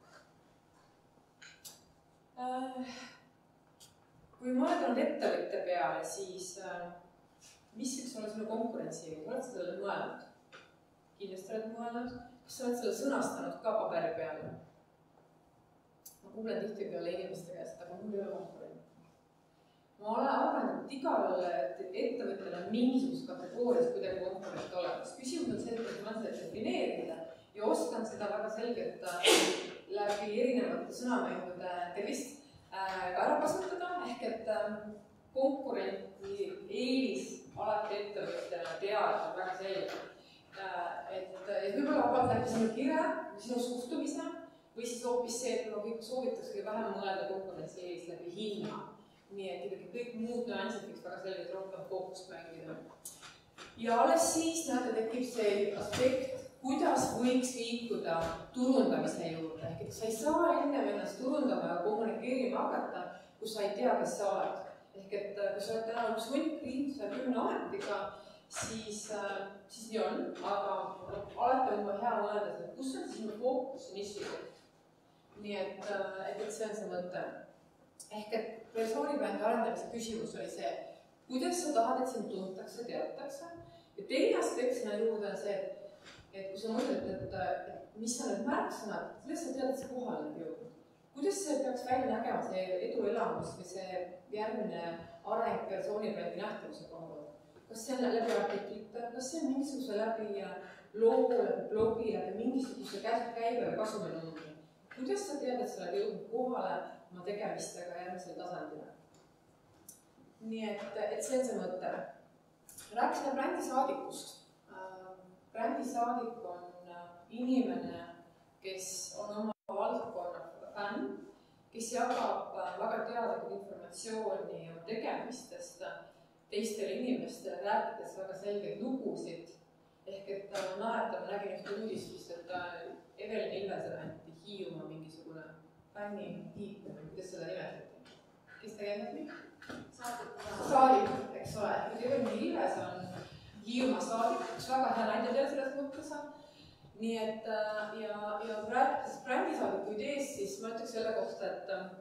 Kui mõelda ettevõtte peale, siis mis võiks olla sinu konkurentsiga? Oled sa sellele mõelnud? Kindlasti oled mõelnud? Kas sa oled selle sõnastanud ka paberi peale? Ma kuulen tihtipeale inimeste käest, aga mul ei ole konkurent. Ma olen arvanud, et igal ettevõttel on mingisugust kategoorias kuidagi konkurent olemas. Küsimus on see, et ma seda defineerida ja oskan seda väga selgelt läbi erinevate sõnamängude tervist ka ära kasutada, ehk et konkurenti eelis alati ettevõttele teada väga selgelt. Et võib-olla vabalt läbi sinu kire, sinu suhtumise või siis hoopis see, et ma soovitaks kõige vähem mõelda konkurentsi eelis läbi hinna. Nii et ikkagi kõik muud nüansid võiks väga selgelt rohkem fookust mängida. Ja alles siis näete, tekib see aspekt, kuidas võiks liikuda turundamise juurde. Ehk et sa ei saa enne ennast turundama ja kommunikeerima hakata, kui sa ei tea, kes sa oled. Ehk et kui sa oled täna üks hunt kliint, sa oled kümne ametiga, siis, siis nii on, aga alati on hea mõelda, et kus on sinu fookus ja nišikoht. Nii et, et see on see mõte. Ehk et persoonibrändi arendamise küsimus oli see, kuidas sa tahad, et sind tuntakse, teatakse. Ja teine aspekt sinna juurde on see, et kui sa mõtled, et mis on need märksõnad, kuidas sa tead, et see kohale on jõudnud? Kuidas see peaks välja nägema, see eduelamus või see järgmine areng persoonibrändi nähtavuse koha? Kas see on läbi artiklite, kas see mingisuguse läbi loo, läbi blogi, läbi mingisuguse käibe või kasuminumbri. Kuidas sa tead, et sa oled jõudnud kohale oma tegemistega järgmisel tasandile? Nii et, et see on see mõte. Rääkisime brändisaadikust. Brändisaadik on inimene, kes on oma valdkonna fänn, kes jagab väga teadlikult informatsiooni oma tegemistest teistele inimestele, rääkides väga selgeid lugusid. Ehk et ma mäletan, ma nägin ühte uudistust, et Evelin Ilvesele anti Hiiumaa mingisugune fänni tiitel, kuidas seda nimetati. Kes ta käib nii? Saadik. Saadik, eks ole. Evelin Ilves on Hiiumaa saadik, üks väga hea näide teil selles mõttes. Nii et ja, ja rääkides brändisaadiku ideest, siis ma ütleks selle kohta,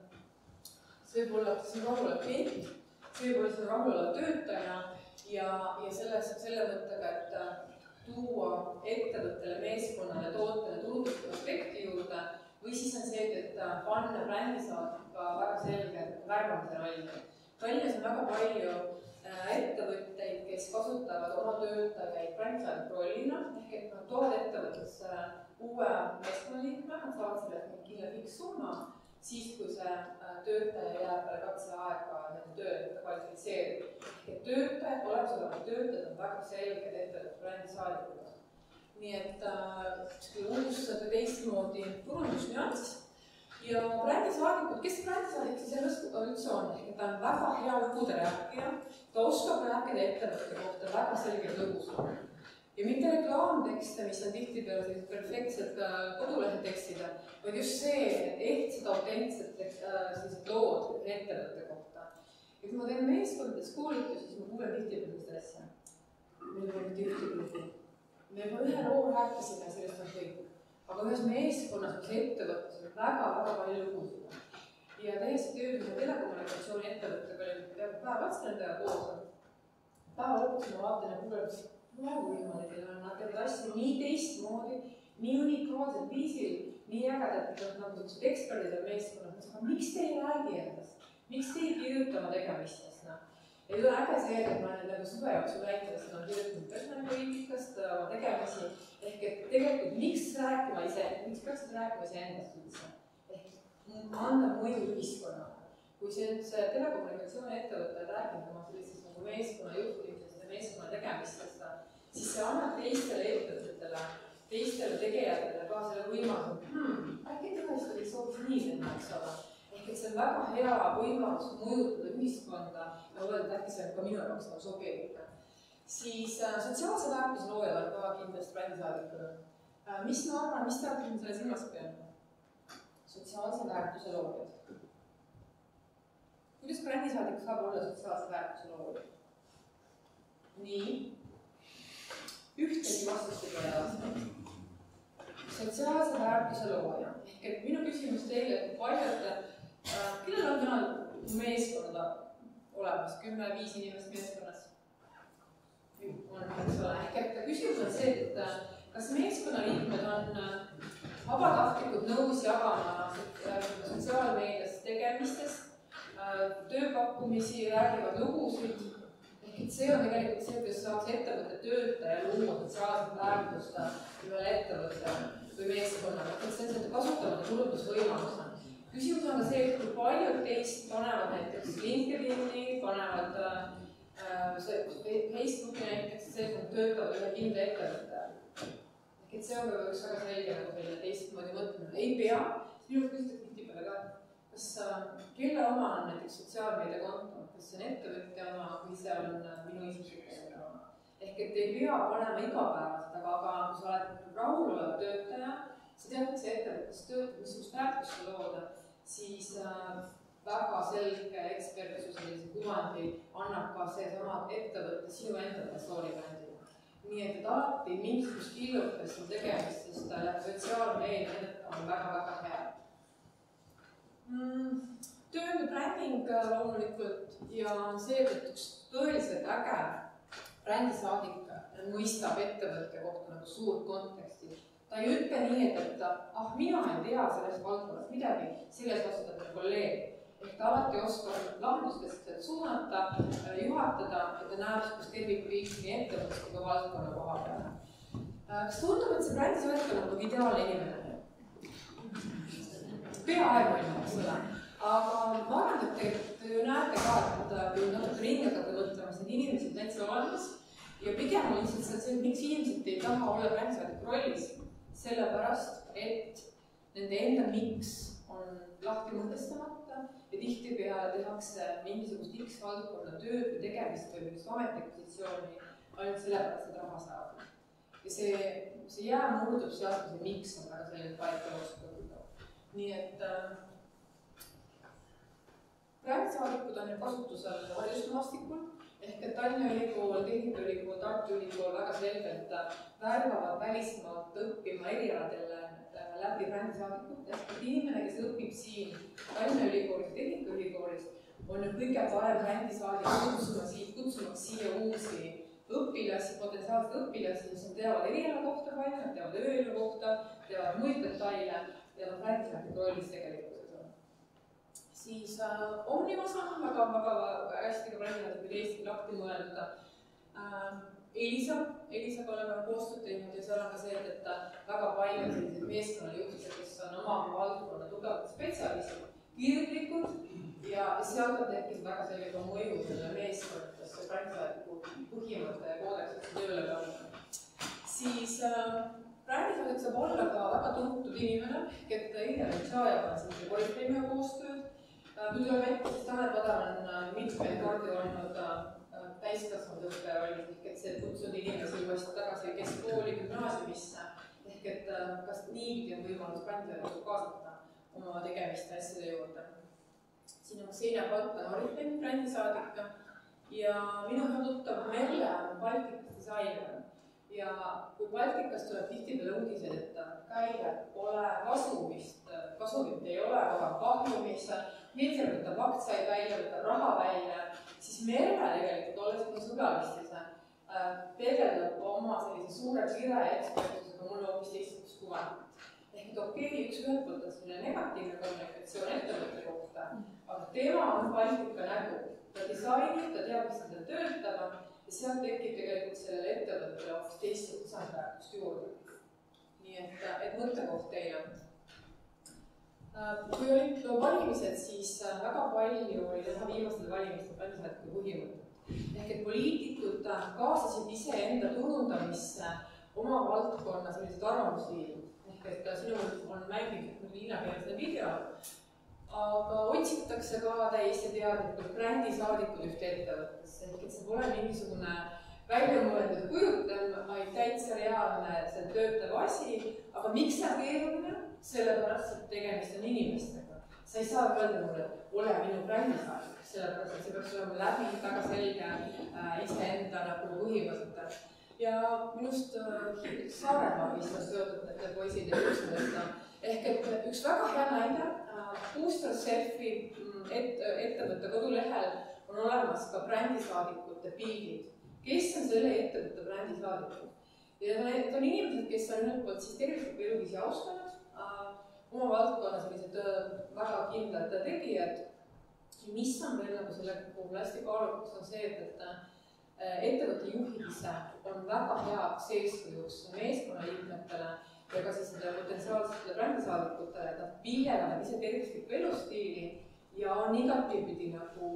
et see võib olla, see on rahulev klient, see võib olla see rahulev töötaja ja, ja selles, selle mõttega, et tuua ettevõttele, meeskonnale, tootele, turunduslikku aspekti juurde või siis on see, et panna brändisaadiku ka väga selge värbamise rolli. Tallinnas on väga palju ettevõtteid, kes kasutavad oma töötajaid brändisaadiku rollina, ehk et nad toovad ettevõttesse uue meeskonnaliikme, nad saavad sellest mingi kindla fikssumma, siis kui see töötaja jääb peale katseaega nende tööle kvalifitseerib. Et töötajad, olemasolevad töötajad on väga selged ettevõtte brändisaadikuga. Nii et äh, uus teistmoodi turundusnüanss. Ja brändisaadikud, kes brändisaadik siis ennast üldse on, ehk et ta on väga hea lugude rääkija, ta oskab rääkida ettevõtte kohta väga selgeid lugusid. Ja mitte reklaamtekste, mis on tihtipeale sellised perfektsed kodulehetekstid, vaid just see, et ehtsed, autentsed sellised lood ettevõtte kohta. Ja kui ma teen meeskondades koolitusi, siis ma kuulen tihtipeale seda asja. Meil on tihtipeale. Me juba ühe loo rääkisime ja sellest on kõik. Aga ühes meeskonnas, mis ettevõttes on väga-väga palju lugusid. Ja täiesti tööduse telekommunikatsiooni ettevõttega oli peaaegu päev vastu nendega koos. Päeva lõpuks ma vaatan ja kuulen, Väga võimalik, nad teevad asju nii teistmoodi, nii unikaalsel viisil, nii ägedalt, et nagu eksperdid on meeskonnas. Aga miks te ei räägi endast? Miks te ei kirjuta oma tegemistest? Ja nüüd on äge see, et ma olen suve jooksul näiteks on kirjutanud personalipoliitikast oma tegemisi. Ehk et tegelikult miks rääkima ise, miks peaksid rääkima ise endast üldse? Ehk anda mõju ühiskonnale. Kui see telekommunikatsiooni ettevõte rääkinud oma sellisest nagu meeskonna juhtimisest ja meeskonna tegemistest, siis see annab teistele ettevõtetele, teistele tegejatele ka selle võimalus, et hmm, äkki tõesti võiks hoopis nii teha, olla. Ehk et see on väga hea võimalus mõjutada ühiskonda ja öelda, et äkki see on ka minu jaoks nagu sobilik. Siis sotsiaalse väärtuse loojad on ka kindlasti brändisaadikule. Mis ma arvan, mis te hakkasime selle silmas peale? Sotsiaalse väärtuse loojad. Kuidas brändisaadik saab olla sotsiaalse väärtuse loojad? Nii. Ühtegi vastust ei ole. Sotsiaalse väärtuse looja. Ehk et minu küsimus teile, et paljad, kellel on täna meeskonda olemas, kümme, viis inimest meeskonnas? Ehk et küsimus on see, et kas meeskonnaliikmed on vabatahtlikud nõus jagama sotsiaalmeedias tegemistest, tööpakkumisi, räägivad lugusid. Et see on tegelikult see, kes saaks ettevõtte töötaja luua sotsiaalset väärtust ühel ettevõtte või meeskonnale. Et see on seda kasutamata turundusvõimaluse. Küsimus on ka see, et kui paljud teist panevad näiteks LinkedIni, panevad äh, Facebooki näiteks, see, et nad töötavad ühe kindla ettevõtte. Et see on ka üks väga selge nagu selline teistmoodi mõtlemine. Ei pea, minult küsitakse tihtipeale ka, kas äh, kelle oma on näiteks sotsiaalmeedia konto? Kas see on ettevõtja oma või see on minu isiklik oma. Ehk et ei pea panema igapäevast, aga, aga kui sa oled rahulolev töötaja, sa tead, et see ettevõttes töötab, missugust väärtust looda, siis äh, väga selge ekspertisu sellise kuvandi annab ka see sama ettevõtte sinu enda persoonibrändi. Nii et, et alati mingisugust killukest on tegemistest läbi sotsiaalmeedia on väga-väga hea. Mm. Tööme bränding loomulikult ja on see, et üks tõeliselt äge brändisaadik mõistab ettevõtte kohta nagu suurt konteksti. Ta ei ütle nii, et, et ah, mina ei tea sellest valdkonnas midagi, selles vastutab kolleeg. ehk ta alati oskab lahendustest suunata, juhatada, et ta näeb kus tervikpilt nii ettevõttes kui ka valdkonna koha peale. Kas tundub, et see brändisaadik on nagu ideaalne inimene? Peaaegu inimene, eks ole. Aga ma arvan, et te ju näete ka, et kui natuke ringi hakkate mõtlema, siis need inimesed täitsa olemas ja pigem on lihtsalt see, et miks inimesed ei taha olla brändisaadiku rollis, sellepärast, et nende enda miks on lahti mõtestamata ja tihtipeale tehakse mingisugust X-valdkonna tööd või tegemist või mingist ametlipositsiooni ainult sellepärast, et raha saab. Ja see, see jää murdub sealt, kui see miks on väga selline paika oskudega. Nii et äh, brändisaadikud on ju kasutusel haridusmaastikul, ehk et Tallinna Ülikool, Tehnikaülikool, Tartu Ülikool väga selgelt värvavad välismaalt õppima erialadele läbi brändisaadikut, ehk et inimene, kes õpib siin Tallinna Ülikoolis, Tehnikaülikoolis, on ju kõige parem brändisaadik kutsuma siit, kutsumaks siia uusi õpilasi, potentsiaalseid õpilasi, mis teavad eriala kohta palju, nad teavad ööelu kohta, teavad muid detaile, teavad brändisaadiku rollis tegelikult on. Siis äh, Omnivas on väga, väga hästi ka brändisaadikud Eesti lahti mõelda. Äh, Elisa, Elisaga oleme koostööd teinud ja seal on ka see, et väga palju sellised meeskonnajuhtid, kes on oma valdkonna tugevad spetsialistid, kirglikud ja sealt on tekkinud väga sellega mõju selle meeskonnades brändisaadiku põhimõtte ja koodeksesse tööle panna. Siis äh, brändisaadik saab olla ka väga tuntud inimene, et Irja Tšaajaga on sellise Oriflamega koostööd. Äh, kui tuleb ette, siis Tanel Padar on mitmeid kordi olnud äh, täiskasvanud õppe rollis, ehk et see kutsunud inimesi uuesti tagasi keskkooli, gümnaasiumisse, ehk et kas niipidi on võimalus brändisaadiku kaasata oma tegemiste asjade juurde. Siin on Xenia Palkan Oriflame brändisaadik ja minu hea tuttav Merle on Baltikas disainer ja kui Baltikas tuleb tihtipeale uudised, et käive pole kasumist, kasumit ei ole, aga kahjumis, Milser võtab aktsiaid välja, võtab raha välja, siis Merle tegelikult, olles minu sõbralistis, peegeldab oma sellise suure kire ekspertusega mulle hoopis teistsugust kuvandit. Ehk et okei, üks ühelt poolt on selline negatiivne kommunikatsioon ettevõtte kohta, aga tema on Baltika nägu. Ta disainib, ta teab, mis seda töötab ja sealt tekib tegelikult sellele ettevõttele hoopis teistsugust lisandväärtust juurde. Nii et, et mõttekoht teile. Kui olid valimised, siis väga palju oli teha viimastel valimistel brändisaadiku põhimõtet. Ehk et poliitikud kaasasid iseenda turundamisse oma valdkonna sellised arvamusliidud. Ehk et sinu on mänginud liinakeelsele video, aga otsitakse ka täiesti teadlikult brändisaadikud ühte ettevõttesse. Ehk et see pole mingisugune väljamõeldud kujutel, vaid täitsa reaalne see töötav asi. Aga miks see on keeruline? Sellepärast, et tegemist on inimestega. Sa ei saa öelda mulle, et ole minu brändisaadik, sellepärast, et see peaks olema läbi väga selge äh, iseenda nagu põhimõte. Ja minust äh, Saaremaa vist on seotud nende poisid ja üksmõista. Ehk et üks väga hea näide, äh, Booster Selfie et, ettevõtte kodulehel on olemas ka brändisaadikute pildid. Kes on selle ettevõtte brändisaadikud? Ja need on inimesed, kes on ühelt poolt siis tervisliku eluviisi austanud, oma valdkonna sellised väga kindlad tegijad. Mis on veel nagu selle puhul hästi kaalukas on see, et ettevõtte juhid ise on väga heaks eeskujuks meeskonnaliikmetele ja ka siis potentsiaalsetele brändisaadikutele, et nad viljelevad ise tervislikku elustiili ja on igatipidi nagu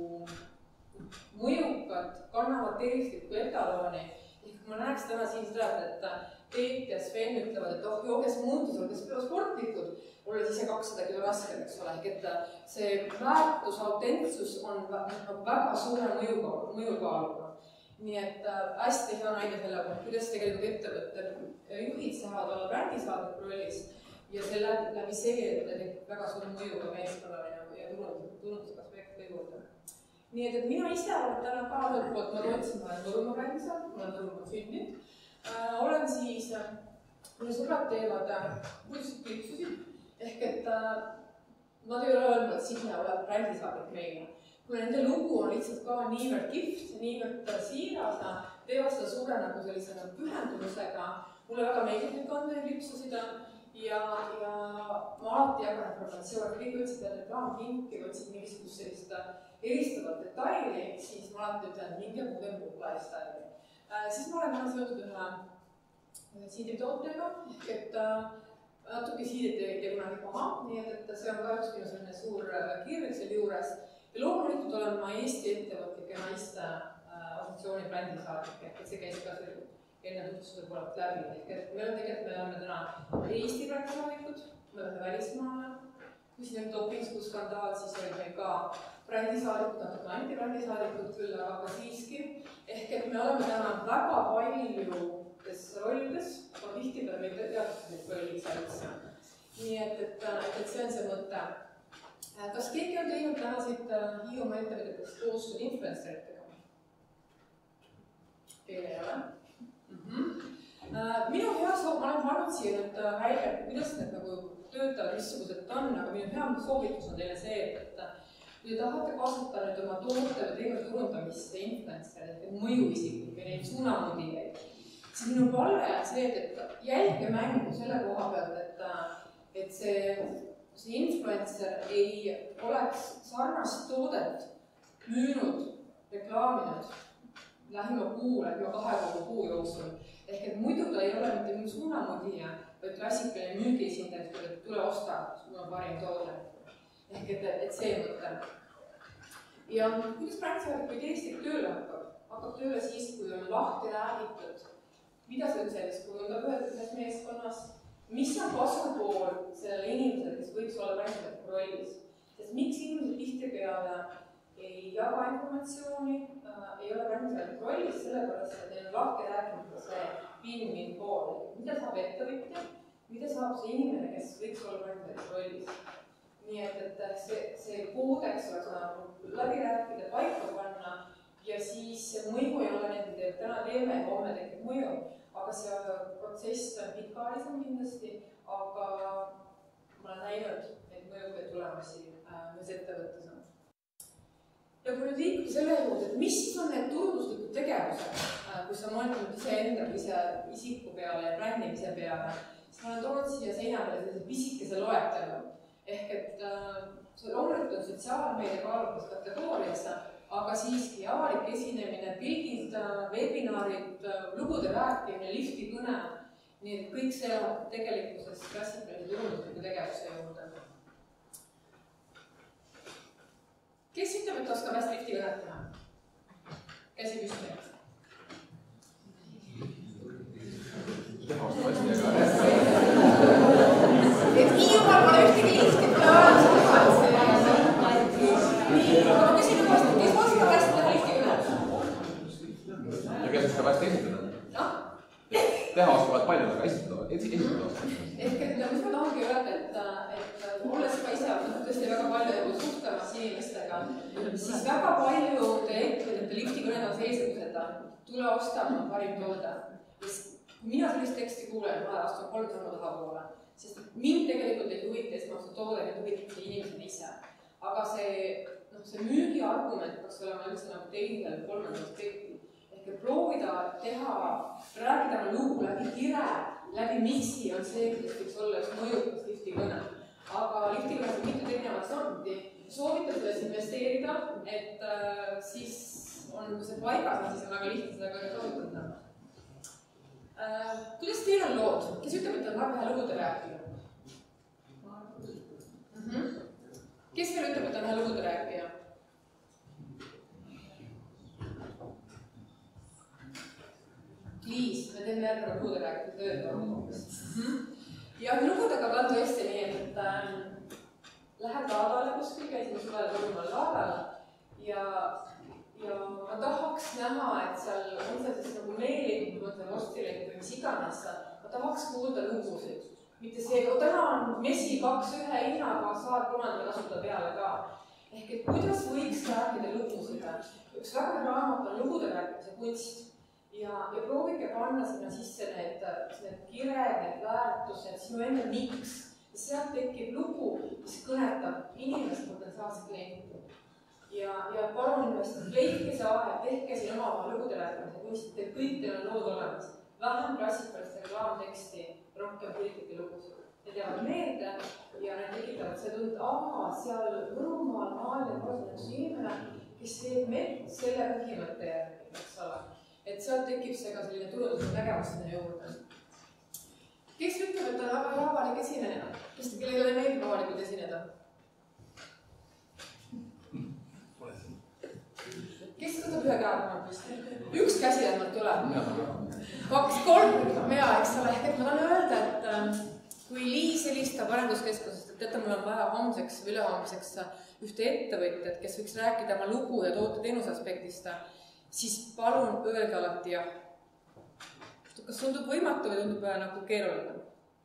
mõjukad, kannavad tervislikku etalooni. Ma näeks täna siin seda, et Teet ja Sven ütlevad, et oh, jooges muutus, olges sportlikud, olles ise kakssada kilo rasked, eks ole, et see väärtus, autentsus on väga suure mõjukaaluga. Nii et hästi hea näide selle, kuidas tegelikult ettevõtte juhid saavad olla brändisaadiku rollis ja selle läbi see, et väga suure mõjuga meeskonnale ja tunnustusega aspekti juurde. Nii et mina ise olen täna ka ühelt poolt, ma toetsin, ma olen Võrumaa brändisaadiku, ma olen Võrumaa sündinud. Äh, olen siis, minu sõbrad teevad puudused klipsusid, ehk et äh, nad ei ole öelnud, et Signe oleb brändisaadik meile. Kui nende lugu on lihtsalt ka niivõrd kihvt, niivõrd siiras, teevad seda suure nagu sellise pühendumusega. Mulle väga meeldib neid kanda ja klipsusida ja, ja ma alati jagan informatsiooni, kõik võtsid jälle reklaamkinki, võtsid mingisugust sellist eristavat detaili, siis ma alati ütlen, minge muude muud lifestyle'i. Äh, siis ma olen täna seotud ühe siiditootjaga, ehk et äh, natuke siidid tegite kunagi maha, nii et, et see on ka üks minu selline suur kirg selle juures. Ja loomulikult olen ma Eesti ettevõtlike naiste äh, organisatsiooni brändisaadik, ehk et see käis ka selle enne tutvustada polelt läbi, ehk et meil on tegelikult, me oleme täna Eesti brändisaadikud, me oleme välismaale. Kui siin on dopingskuskandaal, siis oli meil ka brändisaadikud, natuke antibrändisaadikud küll, aga siiski. Ehk et me oleme täna väga paljudes rollides, aga tihti peale meil teatud rollis üldse. Nii et, et, et see on see mõte. Kas keegi on teinud täna siit Hiiumaa ettevõtetest koostööd influenceritega? Teil ei ole? Mm-hmm. Minu hea soov, ma olen pannud siia nüüd välja, kuidas need nagu töötavad, missugused on, aga minu hea soovitus on teile see, et kui te tahate kasutada nüüd oma toote või teenuse turundamist influencerid, et mõjuisikud või neid suunamudijaid, siis minu palve on see, et jälge mängu selle koha pealt, et, et see, see influencer ei oleks sarnast toodet müünud, reklaaminud lähima kuu, lähima kahe kogu kuu jooksul. Ehk et muidu ta ei ole mitte mingi suunamudija, vaid klassikaline müügiesindaja, et tule osta, mul on parim toode. Ehk et, et see mõte. Ja kuidas brändisaadikuid Eestis tööle hakkab? Hakkab tööle siis, kui on lahti räägitud, mida see on sellest kujundab ühes meeskonnas, mis on kasupool sellele inimesele, kes võiks olla brändisaadiku rollis. Sest miks inimesed tihtipeale ei jaga informatsiooni, äh, ei ole brändisaadiku rollis, sellepärast, et neil on lahti rääkimata see win-win pool. Mida saab ettevõtja, mida saab see inimene, kes võiks olla brändisaadiku rollis. Nii et, et see, see koodeks oleks läbi rääkida, paika panna ja siis see mõju ei ole need, mida täna teeme ja homme tekib mõju, aga see protsess on pikaajalisem kindlasti, aga ma olen näinud, et mõjukaid tulemusi äh, mõnes ettevõttes on. Ja kui nüüd liikuda selle juurde, et mis siis on need turunduslikud tegevused, äh, kui sa mõtled iseenda või ise isiku peale ja brändimise peale, siis ma olen toonud siia seina peale sellise pisikese loetelu. Ehk et äh, see loomulikult on sotsiaalmeedia kaalukas kategoorias, aga siiski avalik esinemine, pildid, webinaarid, lugude rääkimine, lifti kõne, nii et kõik see on tegelikkuses klassikalise turundusliku tegevuse juurde. Kes ütleb, et oskab hästi lifti kõnet teha? Käsi püsti. Teha oskab hästi, aga et Hiiumaal pole ühtegi lifti plaansi. Aga ma küsin juba, kes oskab hästi teha lifti kõnet? Ja kes oskab hästi esitada? No? Teha oskavad palju, aga esitada, esitada oskavad. Ehk et mis ma tahangi öelda, et, et olles ka ise tõesti väga palju suhtlemas inimestega, siis väga palju ettevõtete lifti kõned on seesugused, tule osta, on parim toode. Kui mina sellist teksti kuulen, ma astun kolm sammu taha poole. Sest mind tegelikult ei huvita esmalt see toode, need huvitab see inimesed ise. Aga see, no, see müügiargument peaks olema üldse nagu teisel kolmandal aspektil. Ehk et proovida teha, rääkida lugu läbi kire, läbi miksi on see, kes võiks olla üks mõjukas lifti kõne. Aga lifti kõne on mitu erinevat sorti. Soovitab selles investeerida, et äh, siis on see paigas, siis on väga lihtne seda ka kasutada. Uh, kuidas teil on lood? Kes ütleb, et on väga hea lugude rääkija? Mm -hmm. Kes veel ütleb, et on hea lugude rääkija? Liis, me teeme järgmine lugude rääkija tööd. Mm -hmm. Ja lugudega ka tõesti nii, et äh, lähen laadale kuskil, käisin suvel Võrumaal laadal ja Ja ma tahaks näha, et seal on seal siis nagu meeling, kui mõtlen ostileid või mis iganes, ma tahaks kuulda lugusid. Mitte see, et täna on mesi kaks ühe hinnaga, saad kolmanda tasuta peale ka. Ehk et kuidas võiks rääkida lugusid? Üks väga hea raamat on lugude rääkimise kunst. Ja, ja proovige panna sinna sisse need, need kired, need väärtused, sinu enda miks. Ja sealt tekib lugu, mis kõnetab inimest potentsiaalse klienti. Ja, ja palun invest, leidke see aeg, tehke siin oma lugude rääkimise kunstid, teil kõik teil on lood olemas. Vähem klassikalist reklaamteksti, rohkem piltide lugusid. need jäävad meelde ja need tekitavad see tund, aa, seal Võrumaal maal ja kaasa üks inimene, kes teeb mett selle põhimõtte järgi, eks ole. Et sealt tekib see ka selline turunduse nägemus sinna juurde. Kes ütleb, et ta on väga avalik esineja? Kes te kellele meeldib avalikult esineda? Kes võtab ühe käe? Üks käsi ainult tuleb. Kaks, kolm, mea, eks ole. Ehk et ma tahan öelda, et kui Liis helistab arenduskeskusest, et teate, mul on vaja homseks või ülehomseks ühte ettevõtjat, kes võiks rääkida oma lugu ja toote teenuse aspektist, siis palun öelge alati jah. Kas tundub võimatu või tundub nagu keeruline?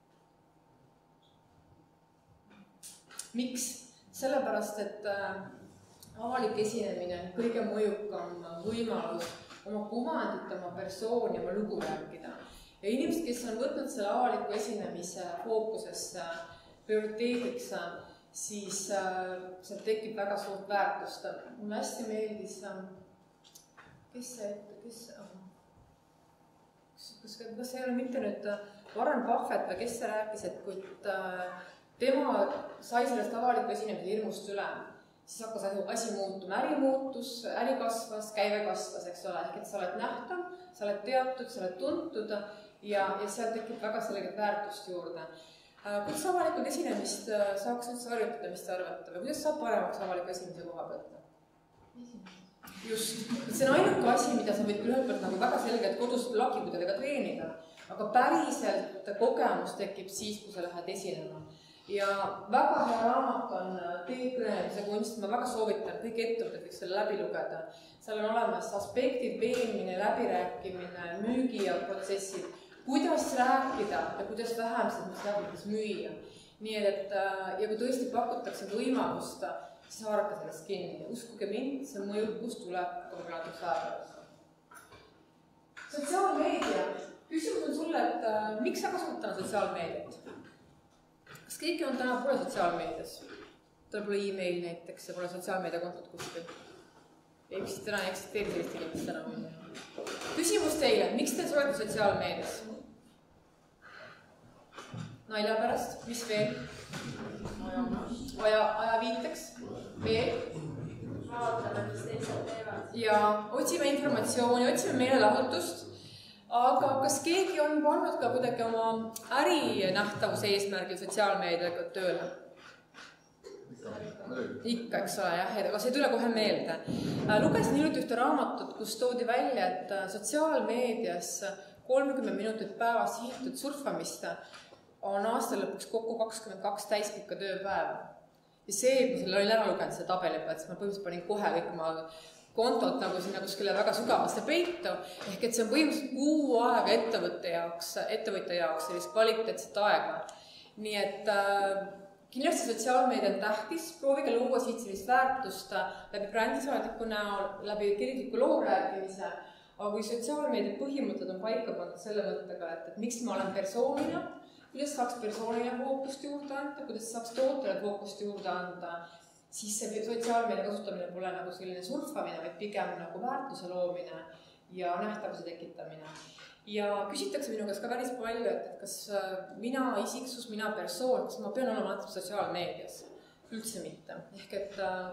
Miks? Sellepärast, et avalik esinemine on kõige mõjukam võimalus oma kuvandit, oma persooni, oma lugu rääkida. Ja inimesed, kes on võtnud selle avaliku esinemise fookusesse prioriteediks, siis seal tekib väga suurt väärtust. Mulle hästi meeldis, kes see, kes see, Kas, kas ei ole mitte nüüd Warren Buffett või kes see rääkis, et kui tema sai sellest avaliku esinemise hirmust üle, siis hakkas asi muutuma, äri muutus, äri kasvas, käive kasvas, eks ole, ehk et sa oled nähtav, sa oled teatud, sa oled tuntud ja, ja seal tekib väga sellega väärtust juurde. Kuidas avalikult esinemist saaks üldse harjutada, mis te arvate, või kuidas saab paremaks avaliku esinemise koha pealt? Just, see on ainuke asi, mida sa võid ühelt poolt nagu väga selgelt kodus lakipudeliga treenida, aga päriselt kogemus tekib siis, kui sa lähed esinema. Ja väga hea raamat on teekõnelemise kunst, ma väga soovitan, kõik ettevõtted võiks selle läbi lugeda. Seal on olemas aspektid, veenmine, läbirääkimine, müügi ja protsessid, kuidas rääkida ja kuidas vähem selles müüa. Nii et, ja kui tõesti pakutakse võimalust, siis haarake sellest kinni. Uskuge mind, see mõjukus tuleb konkreetselt saada. Sotsiaalmeedia. Küsimus on sulle, et miks sa kasutad sotsiaalmeediat? Kas keegi on täna pole sotsiaalmeedias? Tal pole e-mail näiteks ja pole sotsiaalmeediakontot kuskil. Täna ei eksisteeri sellist inimest täna. Küsimus teile, miks te olete sotsiaalmeedias? Nalja pärast, mis veel? Aja, aja viiteks, veel. Vaatame, mis teised teevad. Ja otsime informatsiooni, otsime meelelahutust. Aga kas keegi on pannud ka kuidagi oma äri nähtavuse eesmärgil sotsiaalmeediaga tööle? Ikka, eks ole, jah, aga see ei tule kohe meelde. Lugesin hiljuti ühte raamatut, kus toodi välja, et sotsiaalmeedias kolmkümmend minutit päevas sihitud surfamist on aastal lõpuks kokku kakskümmend kaks täispikka tööpäeva. Ja see, kui selle olin ära lugenud selle tabeli pealt, siis ma põhimõtteliselt panin kohe kõik oma kontot nagu sinna kuskile väga sügavasse peitu, ehk et see on põhimõtteliselt kuu aega ettevõtte jaoks, ettevõtja jaoks sellist kvaliteetset aega. Nii et äh, kindlasti sotsiaalmeedia on tähtis, proovige luua siit sellist väärtust läbi brändisaadiku näol, läbi kirjaliku loo rääkimise, aga kui sotsiaalmeedia põhimõtted on paika pandud selle mõttega, et, et miks ma olen persoonina, kuidas saaks persoonile fookust juurde anda, kuidas saaks tootele fookust juurde anda, siis see sotsiaalmeedia kasutamine pole nagu selline surfamine, vaid pigem nagu väärtuse loomine ja nähtavuse tekitamine. Ja küsitakse minu käest ka päris palju, et kas mina isiksus, mina persoon, kas ma pean olema antud sotsiaalmeedias? Üldse mitte. Ehk et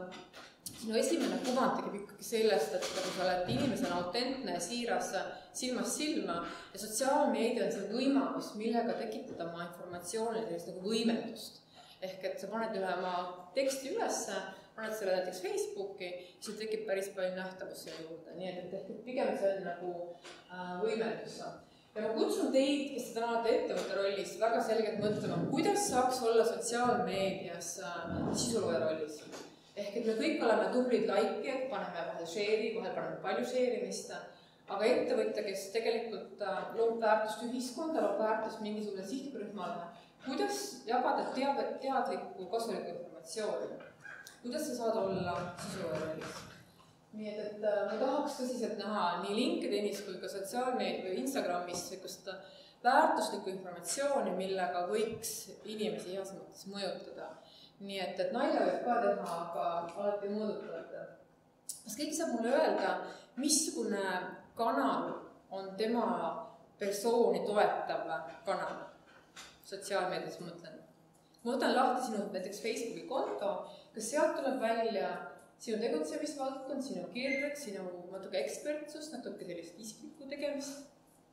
sinu esimene kuvand tekib ikkagi sellest, et kui sa oled inimesena autentne ja siiras silmast silma ja sotsiaalmeedia on see võimalus, millega tekitada oma informatsiooni sellist nagu võimendust. Ehk et sa paned ühe oma teksti ülesse, paned selle näiteks Facebooki, siis tekib päris palju nähtavust selle juurde. Nii et ehk et pigem see on nagu äh, võimendus. Ja ma kutsun teid, kes te täna olete ettevõtte rollis, väga selgelt mõtlema, kuidas saaks olla sotsiaalmeedias äh, sisulooja rollis. Ehk et me kõik oleme tublid laikijad, paneme vahel share'i, vahel paneme palju share'imist, aga ettevõtja, kes tegelikult äh, loob väärtust ühiskonda, loob väärtust mingisugune sihtrühmale, kuidas jagada tead, teadlikku kasulikku informatsiooni? Kuidas sa saad olla sisulooja rollis? Nii et, et ma tahaks tõsiselt näha nii LinkedInis kui ka sotsiaalmeedia või Instagramis sellist väärtuslikku informatsiooni, millega võiks inimesi heas mõttes mõjutada. Nii et, et nalja võib ka teha, aga alati mõõdutada. Kas keegi saab mulle öelda, missugune kanal on tema persooni toetav kanal? sotsiaalmeedias mõtlen. Ma võtan lahti sinu näiteks Facebooki konto, kas sealt tuleb välja sinu tegutsemisvaldkond, sinu kirg, sinu natuke ekspertsus, natuke sellist isiklikku tegemist.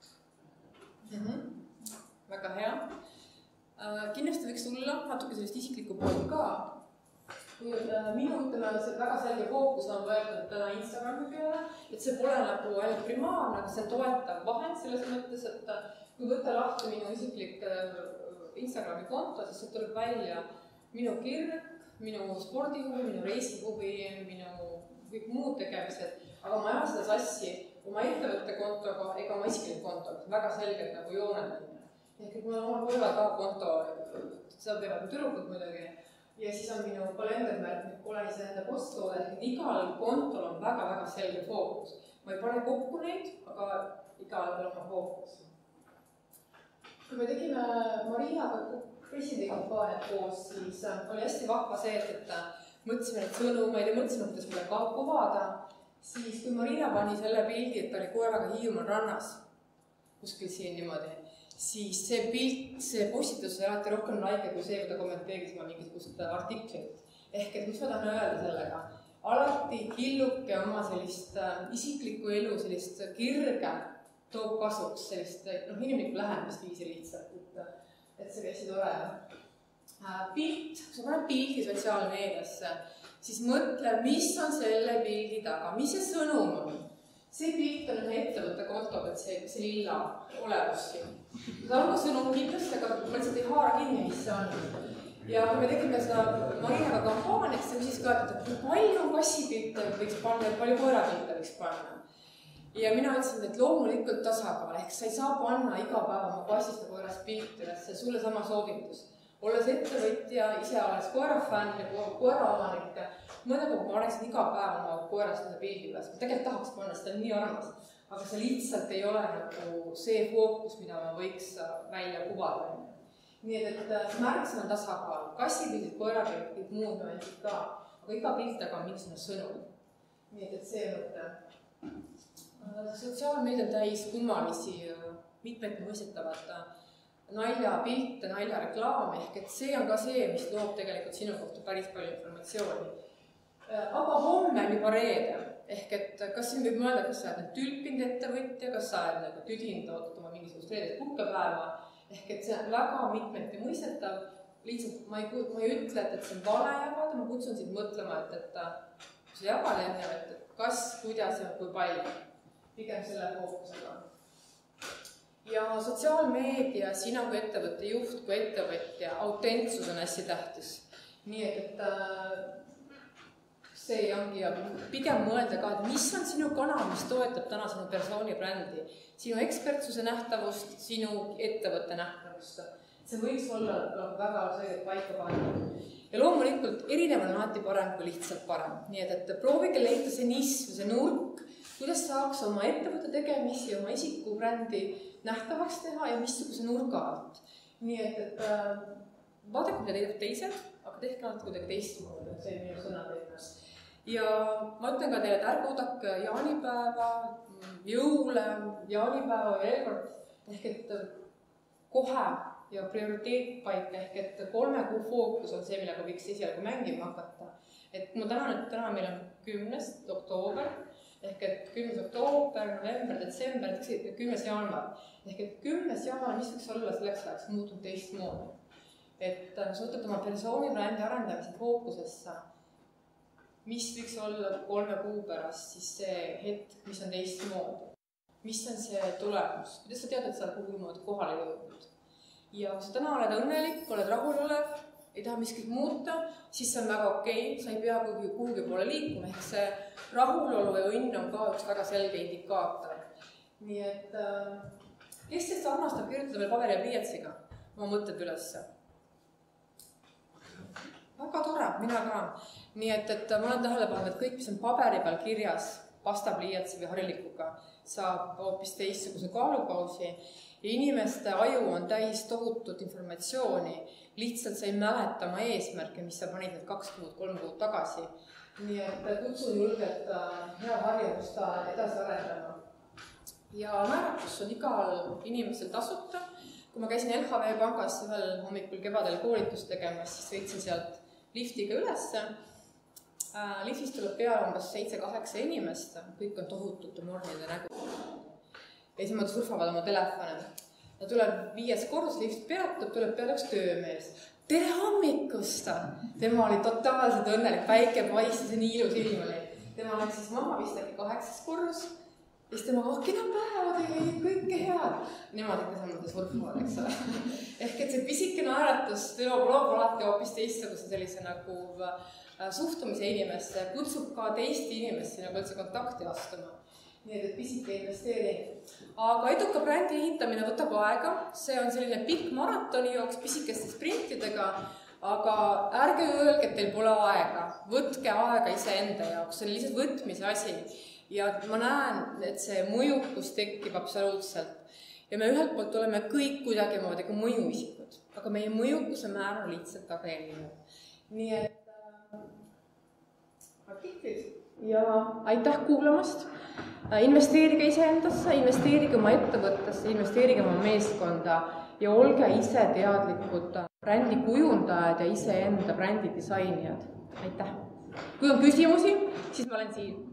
Mm -hmm. Väga hea. Kindlasti võiks tulla natuke sellist isiklikku poolt ka. Kui minu ütleme, see väga selge fookus on võetud täna Instagrami peale, et see pole nagu ainult primaarne, aga see toetav vahend selles mõttes, et kui võtta lahti minu isiklik Instagrami konto, siis see tuleb välja minu kirg, minu spordihuvi, minu reisihuvi, minu kõik muud tegemised, aga ma ei aja seda sassi oma ettevõtte kontoga ega oma isiklik kontoga, väga selgelt nagu jooneline. Ehk et mul on oma kõrval ka konto, seda teevad tüdrukud muidugi, ja siis on minu kalendermärk, olen ise enda postloode, ehk et igal kontol on väga-väga selge fookus. Ma ei pane kokku neid, aga igal on oma fookus. Kui me tegime Marinaga presidendikampaaniat koos, siis oli hästi vahva see, et mõtlesime neid sõnumeid ja mõtlesime, kuidas meile ka kuvada, siis kui Marina pani selle pildi, et ta oli koeraga Hiiumaal rannas, kuskil siin niimoodi, siis see pilt, see postitus oli alati rohkem laike kui see, kui ta kommenteeris ma mingisugust artiklit. Ehk et mis ma tahan öelda sellega? Alati killuke oma sellist isiklikku elu, sellist kirge toob kasuks, sellist noh, inimlikku lähenemisviisi lihtsalt, et, et see käisi tore. Pilt, kui sa paned pildi sotsiaalmeediasse, siis mõtle, mis on selle pildi taga, mis see sõnum on. See pilt on ühe ettevõtte konto, et see, see lilla olevus siin. See on ka sõnum kindlasti, aga ma lihtsalt ei haara kinni, mis see on. Ja kui me tegime seda Marinaga kampaaniaks, see küsis ka, et kui palju kassipilte võiks panna ja palju koerapilte võiks panna. Ja mina ütlesin, et loomulikult tasakaal, ehk sa ei saa panna iga päev oma kassist ja koerast pilti, see sulle sama soovitus. Olles ettevõtja, ise olles koerafänn ja koeraomanik, mõne puhul ma oleksin iga päev oma koerast seda pildi üles. Ma tegelikult tahaks panna, seda on nii armas, aga see lihtsalt ei ole nagu see fookus, mida ma võiks välja kuvada. Nii et, et märksa on tasakaal, kassipildid, koerapildid, kõik muud momendid ka, aga iga pilt aga on mingisugune sõnum. Nii et, et see mõte. Sotsiaalmeedia on täis kummalisi, mitmed mõistetavad naljapilte, naljareklaame, ehk et see on ka see, mis loob tegelikult sinu kohta päris palju informatsiooni. Aga homme on juba reede, ehk et kas siin võib mõelda, kas sa oled nüüd tülpinud ettevõtja, kas sa oled nagu tüdinud ootama mingisugust reedet puhkepäeva, ehk et see on väga mitmeti mõistetav. Lihtsalt ma ei, ma ei ütle, et see on vale jagada, ma kutsun sind mõtlema, et, et kui sa jagad enne, et kas, kuidas ja kui palju. Pigem selle fookusega. Ja sotsiaalmeedia, sina kui ettevõtte juht, kui ettevõtja, autentsus on hästi tähtis. Nii et, et see ongi ja pigem mõelda ka, et mis on sinu kanal, mis toetab täna sinu persooni brändi, sinu ekspertsuse nähtavust, sinu ettevõtte nähtavust. See võiks olla väga selgelt paika panna. Ja loomulikult erinev on alati parem kui lihtsalt parem. Nii et, et proovige leida see nism, see nurk, kuidas saaks oma ettevõtte tegemisi, oma isiku brändi nähtavaks teha ja missuguse nurga alt. Nii et, et vaadake, mida teevad teised, aga tehke alati kuidagi teistmoodi, see on minu sõna teemas. Ja ma ütlen ka teile, et ärge oodake jaanipäeva, jõule, jaanipäeva ja eelkord, ehk et kohe ja prioriteetpaika, ehk et kolme kuu fookus on see, millega võiks esialgu mängima hakata. Et ma tänan, et täna meil on kümnes oktoober, ehk et kümnes oktoober, november, detsember, kümnes jaanuar. Ehk et kümnes jaanuar, mis võiks olla selleks ajaks muutunud teistmoodi. Et sa võtad oma persooni brändi arendamise fookusesse, mis võiks olla kolme kuu pärast siis see hetk, mis on teistmoodi. Mis on see tulemus? Kuidas sa tead, et sa oled kuhumoodi kohale jõudnud? Ja kui sa täna oled õnnelik, oled rahulolev, ei taha miskit muuta, siis see on väga okei, sa ei pea kuhugi, kuhugi poole liikuma, ehk see rahulolu ja õnn on ka üks väga selge indikaator. Nii et kes teist armastab kirjutada veel paberi ja pliiatsiga? Ma mõtled ülesse. Väga tore, mina ka. Nii et, et ma olen tähele pannud, et kõik, mis on paberi peal kirjas, pastapliiatsi või harilikuga, saab hoopis teistsuguse kaalukausi. Ja inimeste aju on täis tohutut informatsiooni. Lihtsalt sa ei mäleta oma eesmärke, mis sa panid need kaks kuud, kolm kuud tagasi. Nii et kutsun julgelt hea harjumust edasi arendama. Ja määratus on igal inimesel tasuta. kui ma käisin L H V pangas ühel hommikul kevadel koolitust tegemas, siis sõitsin sealt liftiga ülesse. Liftist tuleb peale umbes seitse-kaheksa inimest, kõik on tohutute mornide nägu. Ja siis nad surfavad oma telefone. Ta tuleb viies kord, lift peatub, tuleb peale üks töömees. Tere hommikust! Tema oli totaalselt õnnelik, päike paistis ja nii ilus inimene. Tema läks siis maha vist äkki kaheksas korrus. Ja siis tema, oh, kena päeva tegid, kõike head. Nemad ikka samuti surfavad, eks ole. Ehk et see pisike naeratus loob alati hoopis teistsuguse sellise nagu suhtumise inimesse, kutsub ka teiste inimesse nagu üldse kontakti astuma. Nii et pisike investeering. Aga eduka brändi ehitamine võtab aega. See on selline pikk maratoni jooks pisikeste sprintidega, aga ärge öelge, et teil pole aega. Võtke aega iseenda jaoks, see on lihtsalt võtmise asi. Ja ma näen, et see mõjukus tekib absoluutselt. Ja me ühelt poolt oleme kõik kuidagi moodi ka mõjuisikud, aga meie mõjukuse määr on lihtsalt aga erinev. Nii et äh, artiklid ja aitäh kuulamast. Investeerige iseendasse, investeerige oma ettevõttesse, investeerige oma meeskonda ja olge ise teadlikud brändi kujundajad ja iseenda brändi disainijad. Aitäh! Kui on küsimusi, siis ma olen siin.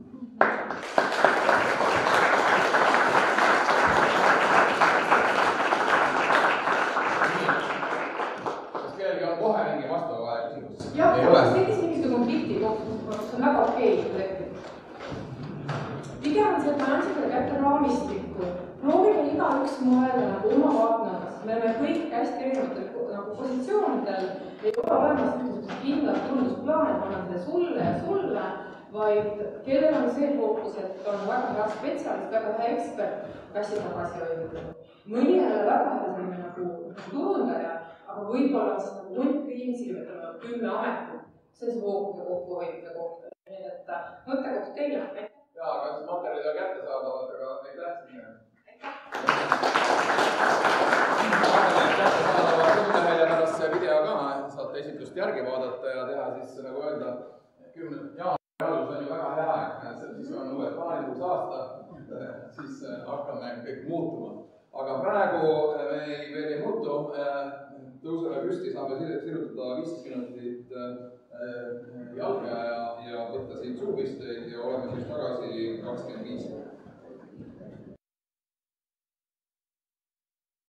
Kas kellelgi on kohe mingi vastava küsimus? Jah, kas tekkis mingisugune konflikti kohta, see on väga okei. Pigem on see, et ma annan seda kätte raamistikku. Proovime iga üks mõelda nagu oma vaatnagas. Me oleme kõik hästi erinevatel nagu positsioonidel. Ei ole olemas ühtluseks kindlalt tundusplaan, et annan seda sulle ja sulle, vaid kellel on see fookus, et on väga hea spetsialist, väga hea ekspert, käsi tagasi hoidnud. Mõni ei ole väga hea selline nagu turundaja, aga võib-olla on see nagu hunt inimesi, et on kümme ametit. See on see fookuse kokkuhoidmise kohta. Nii et mõttekoht teile. Jaa, aga see materjalid on kätte saadavad, aga aitäh sinna. Kätte saadavad kümnehele pärast see video ka, saate esitlust järgi vaadata ja teha siis nagu öelda, kümne jaanuari algus on ju väga hea aeg, siis on uued plaanid uus aasta, siis hakkame kõik muutuma. Aga praegu me ei, veel ei muutu, tõuseme püsti, saame sirutada viisteist minutit jalga ja, ja võtta siin suupisteid ja oleme siis tagasi